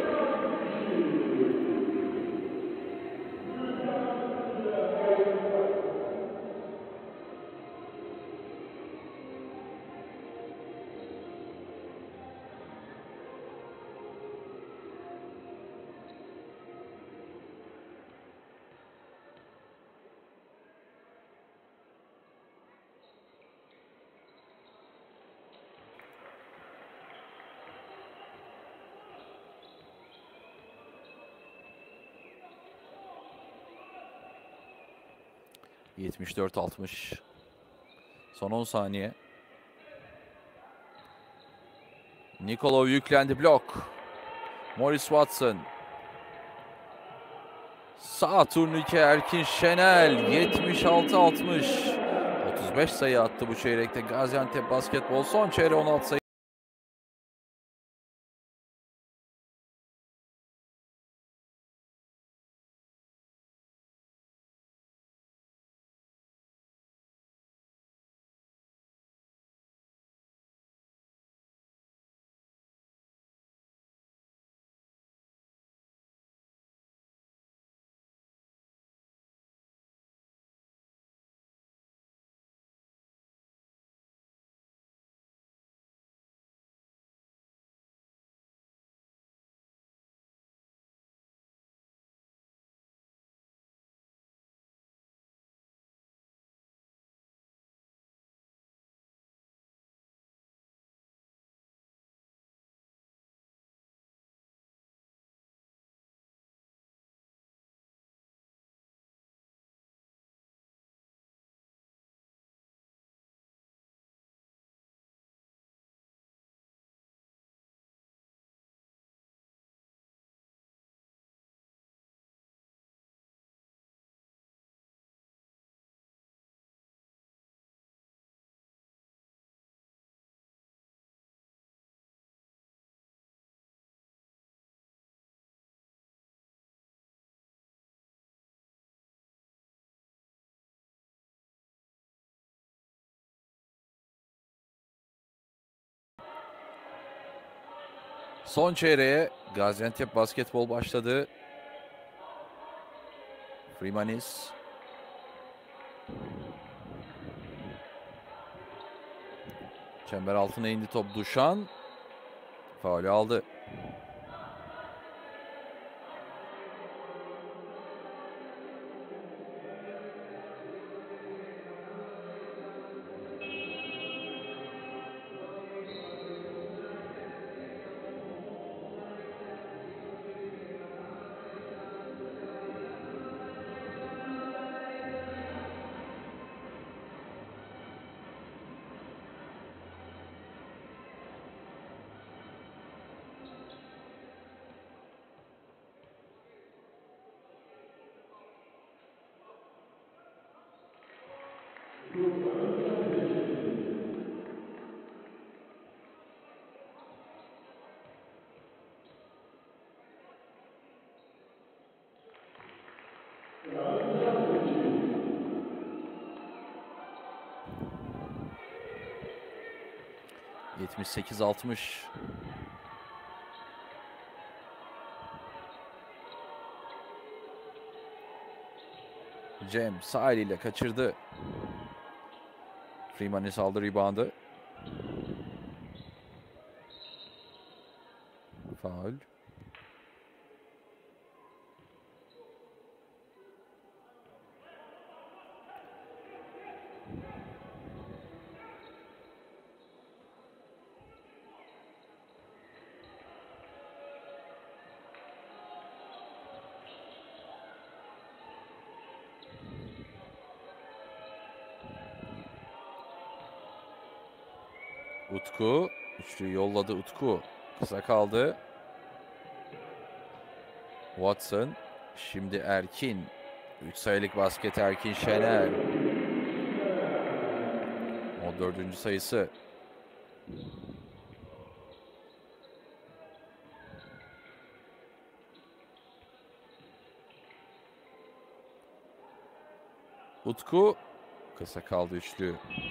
...74-60. Son 10 saniye. Nikolov yüklendi, blok. Morris Watson. Sağ turnike Erkin Şenel. 76-60. 35 sayı attı bu çeyrekte Gaziantep basketbol. Son çeyreğe 16 sayı. Son çeyreğe Gaziantep basketbol başladı. Freemanis. Çember altına indi top. Duşan faulü aldı. ...78-60. Cem sağ eliyle kaçırdı. Freeman'in aldı reboundı. Faul. Utku. Üçlüyü yolladı Utku. Kısa kaldı. Watson. Şimdi Erkin. 3 sayılık basket Erkin Şener. 14. sayısı. Utku. Kısa kaldı üçlü.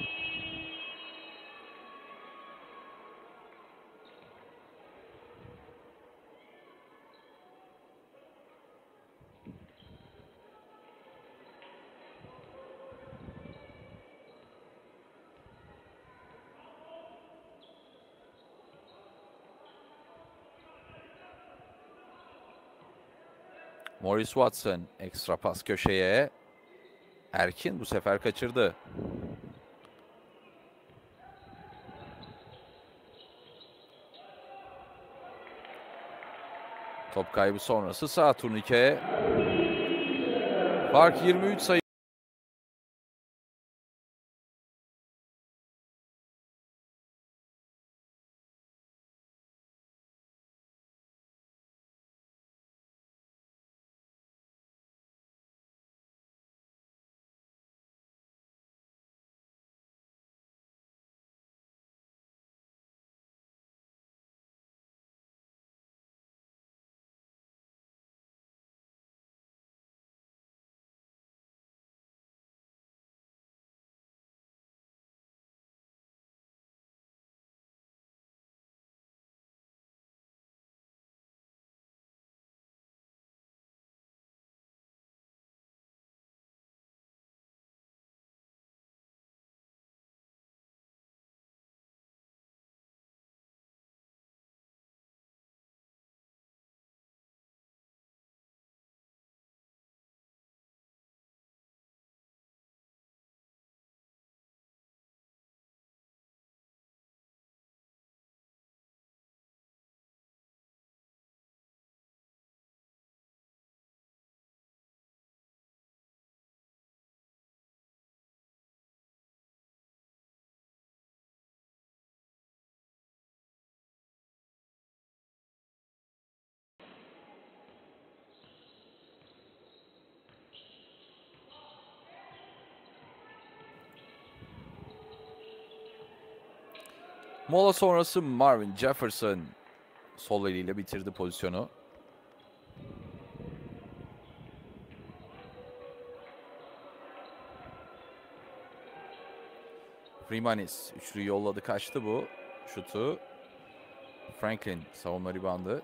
Morris Watson ekstra pas köşeye. Erkin bu sefer kaçırdı. Top kaybı sonrası sağ turnike. Fark 23 sayı. Mola sonrası Marvin Jefferson sol eliyle bitirdi pozisyonu. Freemanis üçlüyü yolladı, kaçtı bu şutu. Franklin savunma ribandı.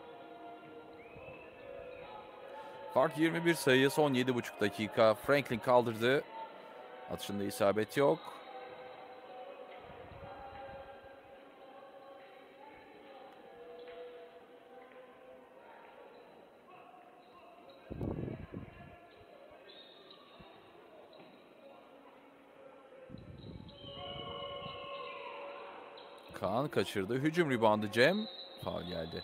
Fark 21 sayı, son 7,5 dakika. Franklin kaldırdı. Atışında isabet yok. Kaan kaçırdı. Hücum ribandı Cem. Faul geldi.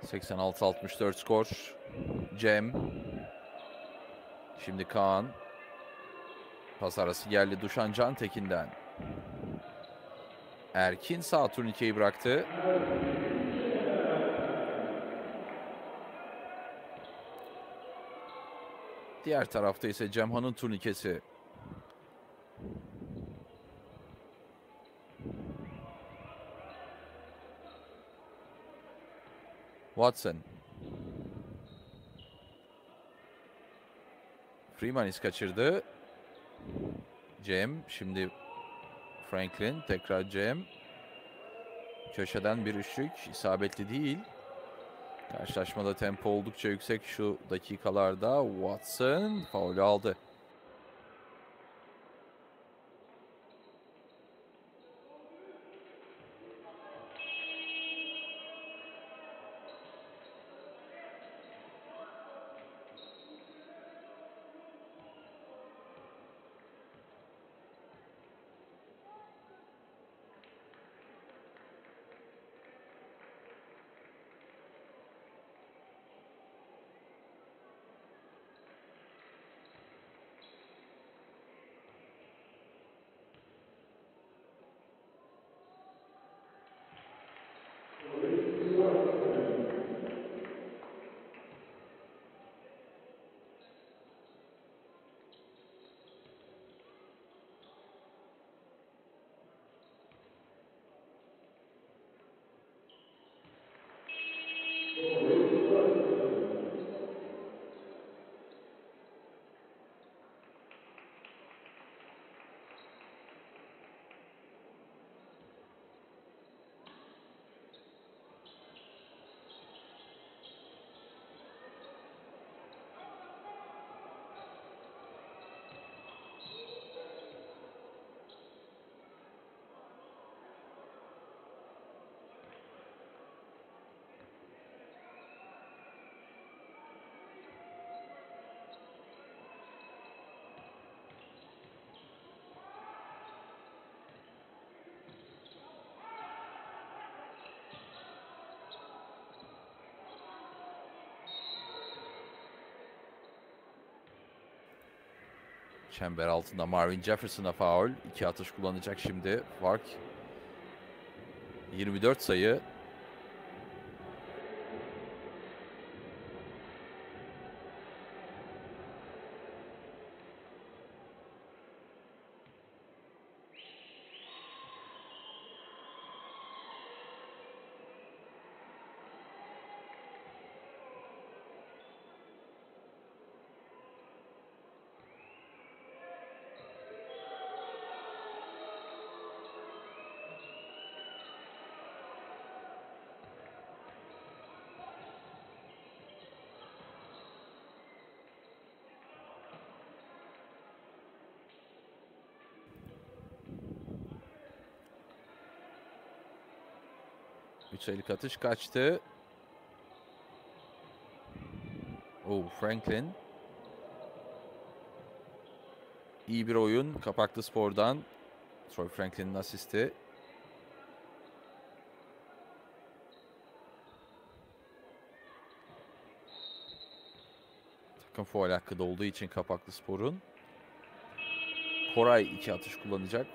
86-64 skor. Cem. Şimdi Kaan. Pas arası geldi Duşan Cantekin'den. Erkin sağ turnikeyi bıraktı. Diğer tarafta ise Cemhan'ın turnikesi. Watson. Freemanis kaçırdı. Cem. Şimdi Franklin. Tekrar Cem. Köşeden bir üçlük. İsabetli değil. Karşılaşmada tempo oldukça yüksek şu dakikalarda. Watson faulü aldı. Çember altında Marvin Jefferson'a faul. 2 atış kullanacak şimdi. Fark 24 sayı. Üç sayılık atış kaçtı. Franklin. İyi bir oyun. Kapaklı Spor'dan. Troy Franklin'in asisti. Takım faul hakkı da olduğu için Kapaklı Spor'un. Koray 2 atış kullanacak.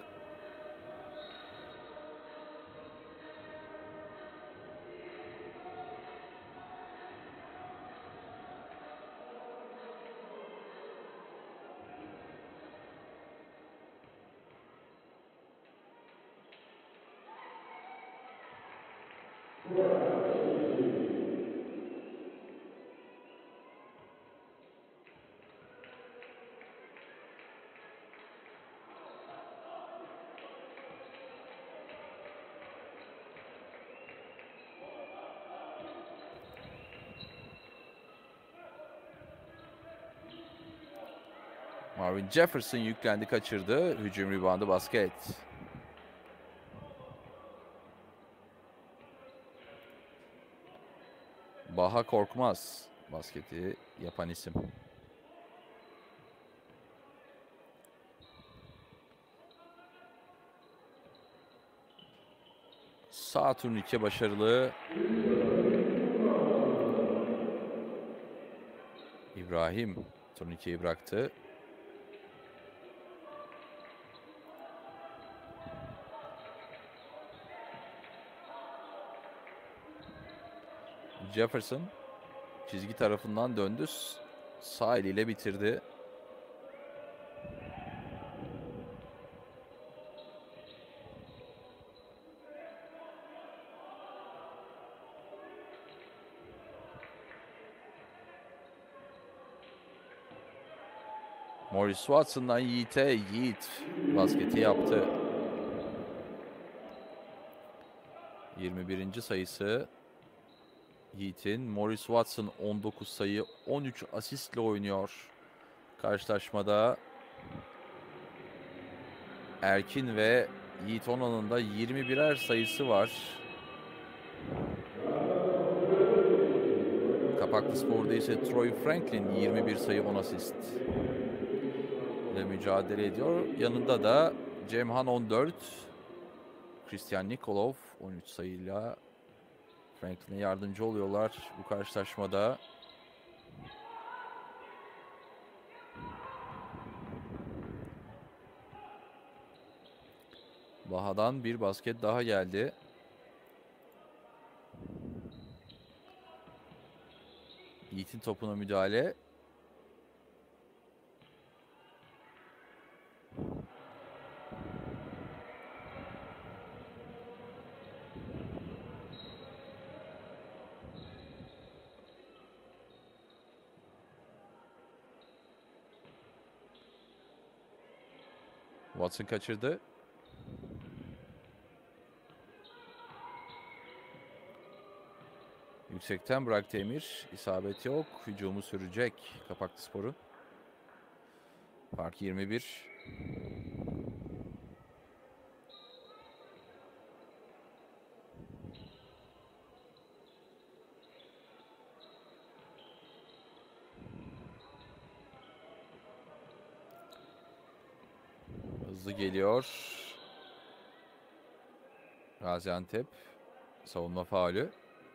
Marvin Jefferson yüklendi, kaçırdı. Hücum reboundu, basket. Baha Korkmaz basketi yapan isim. Sağ turnike başarılı. İbrahim turnikeyi bıraktı. Jefferson çizgi tarafından döndü. Sağ eliyle bitirdi. Morris Watson'dan Yiğit'e. Yiğit basketi yaptı. 21. sayısı Yiğit'in. Morris Watson 19 sayı 13 asistle oynuyor. Karşılaşmada Erkin ve Yiğit Onan'ın da 21'er sayısı var. Kapaklıspor'da ise Troy Franklin 21 sayı 10 asist ile mücadele ediyor. Yanında da Cemhan 14, Christian Nikolov 13 sayıyla Franklin'e yardımcı oluyorlar bu karşılaşmada. Baha'dan bir basket daha geldi. Yiğit'in topuna müdahale. Watson kaçırdı. Yüksekten bıraktı Emir. İsabet yok. Hücumu sürecek Kapaklıspor'un. Fark 21. Hızlı geliyor. Gaziantep. Savunma faulü.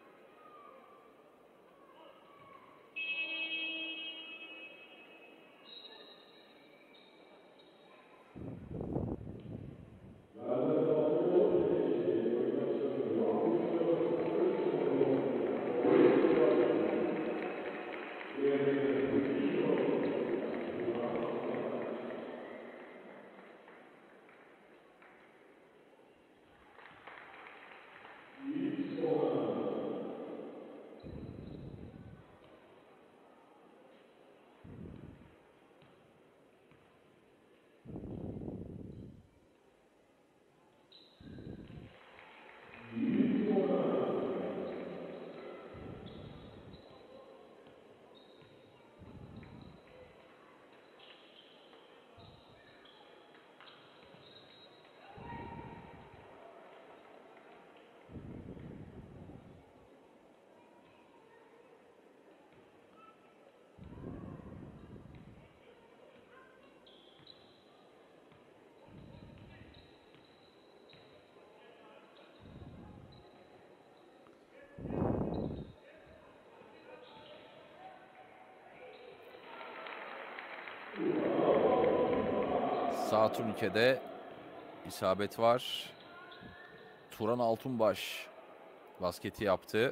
Sağ turnikede isabet var. Turan Altunbaş basketi yaptı.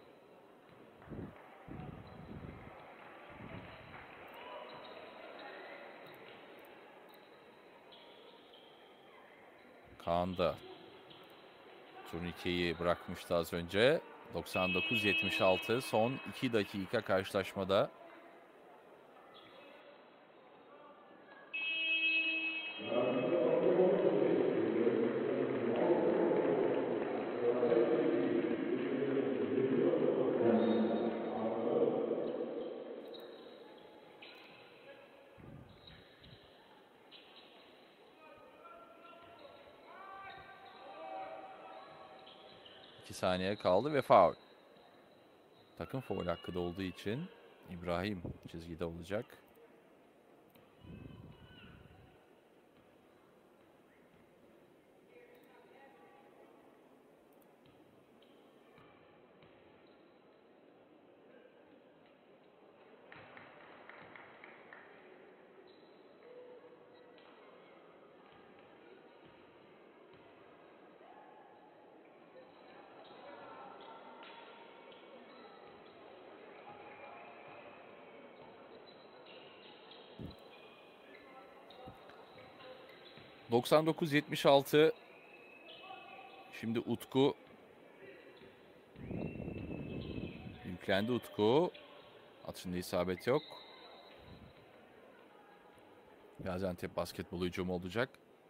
Kaan da turnikeyi bırakmıştı az önce. 99-76 son 2 dakika karşılaşmada. Saniye kaldı ve faul. Takım faul hakkı da olduğu için İbrahim çizgide olacak. 99-76. Şimdi Utku. Yüklendi Utku. Atışında isabet yok. Gaziantep basketbol hücumu olacak.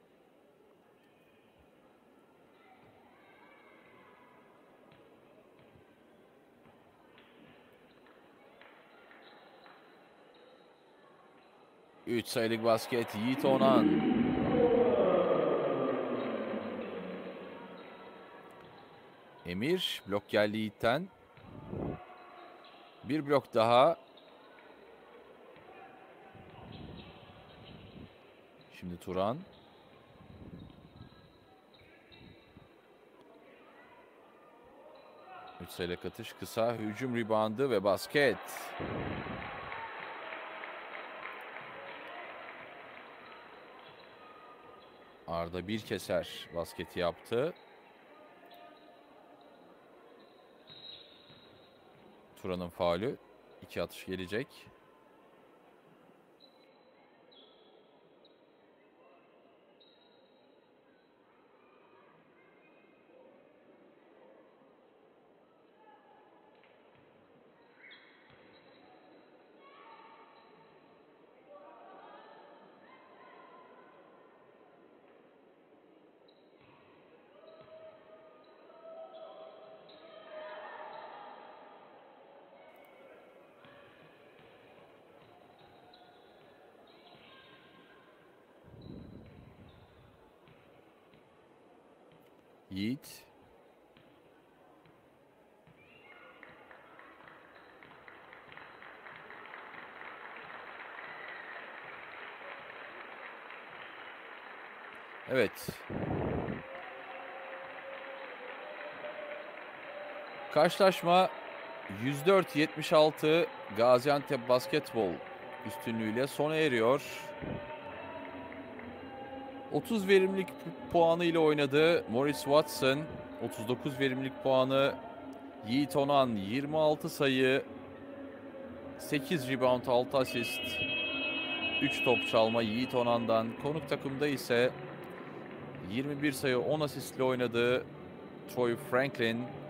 Üç sayılık basket. Yiğit Onan. Emir. Blok geldi Yiğit'ten. Bir blok daha. Şimdi Turan. Üç sayılık atış. Kısa hücum reboundı ve basket. Arda bir keser basketi yaptı. Turan'ın faulü. 2 atış gelecek. Yiğit. Evet. Karşılaşma 104-76 Gaziantep basketbol üstünlüğüyle sona eriyor. 30 verimlilik puanı ile oynadı Morris Watson. 39 verimlilik puanı Yiğit Onan. 26 sayı, 8 rebound, 6 asist, 3 top çalma Yiğit Onan'dan. Konuk takımda ise 21 sayı, 10 asistle oynadığı Troy Franklin.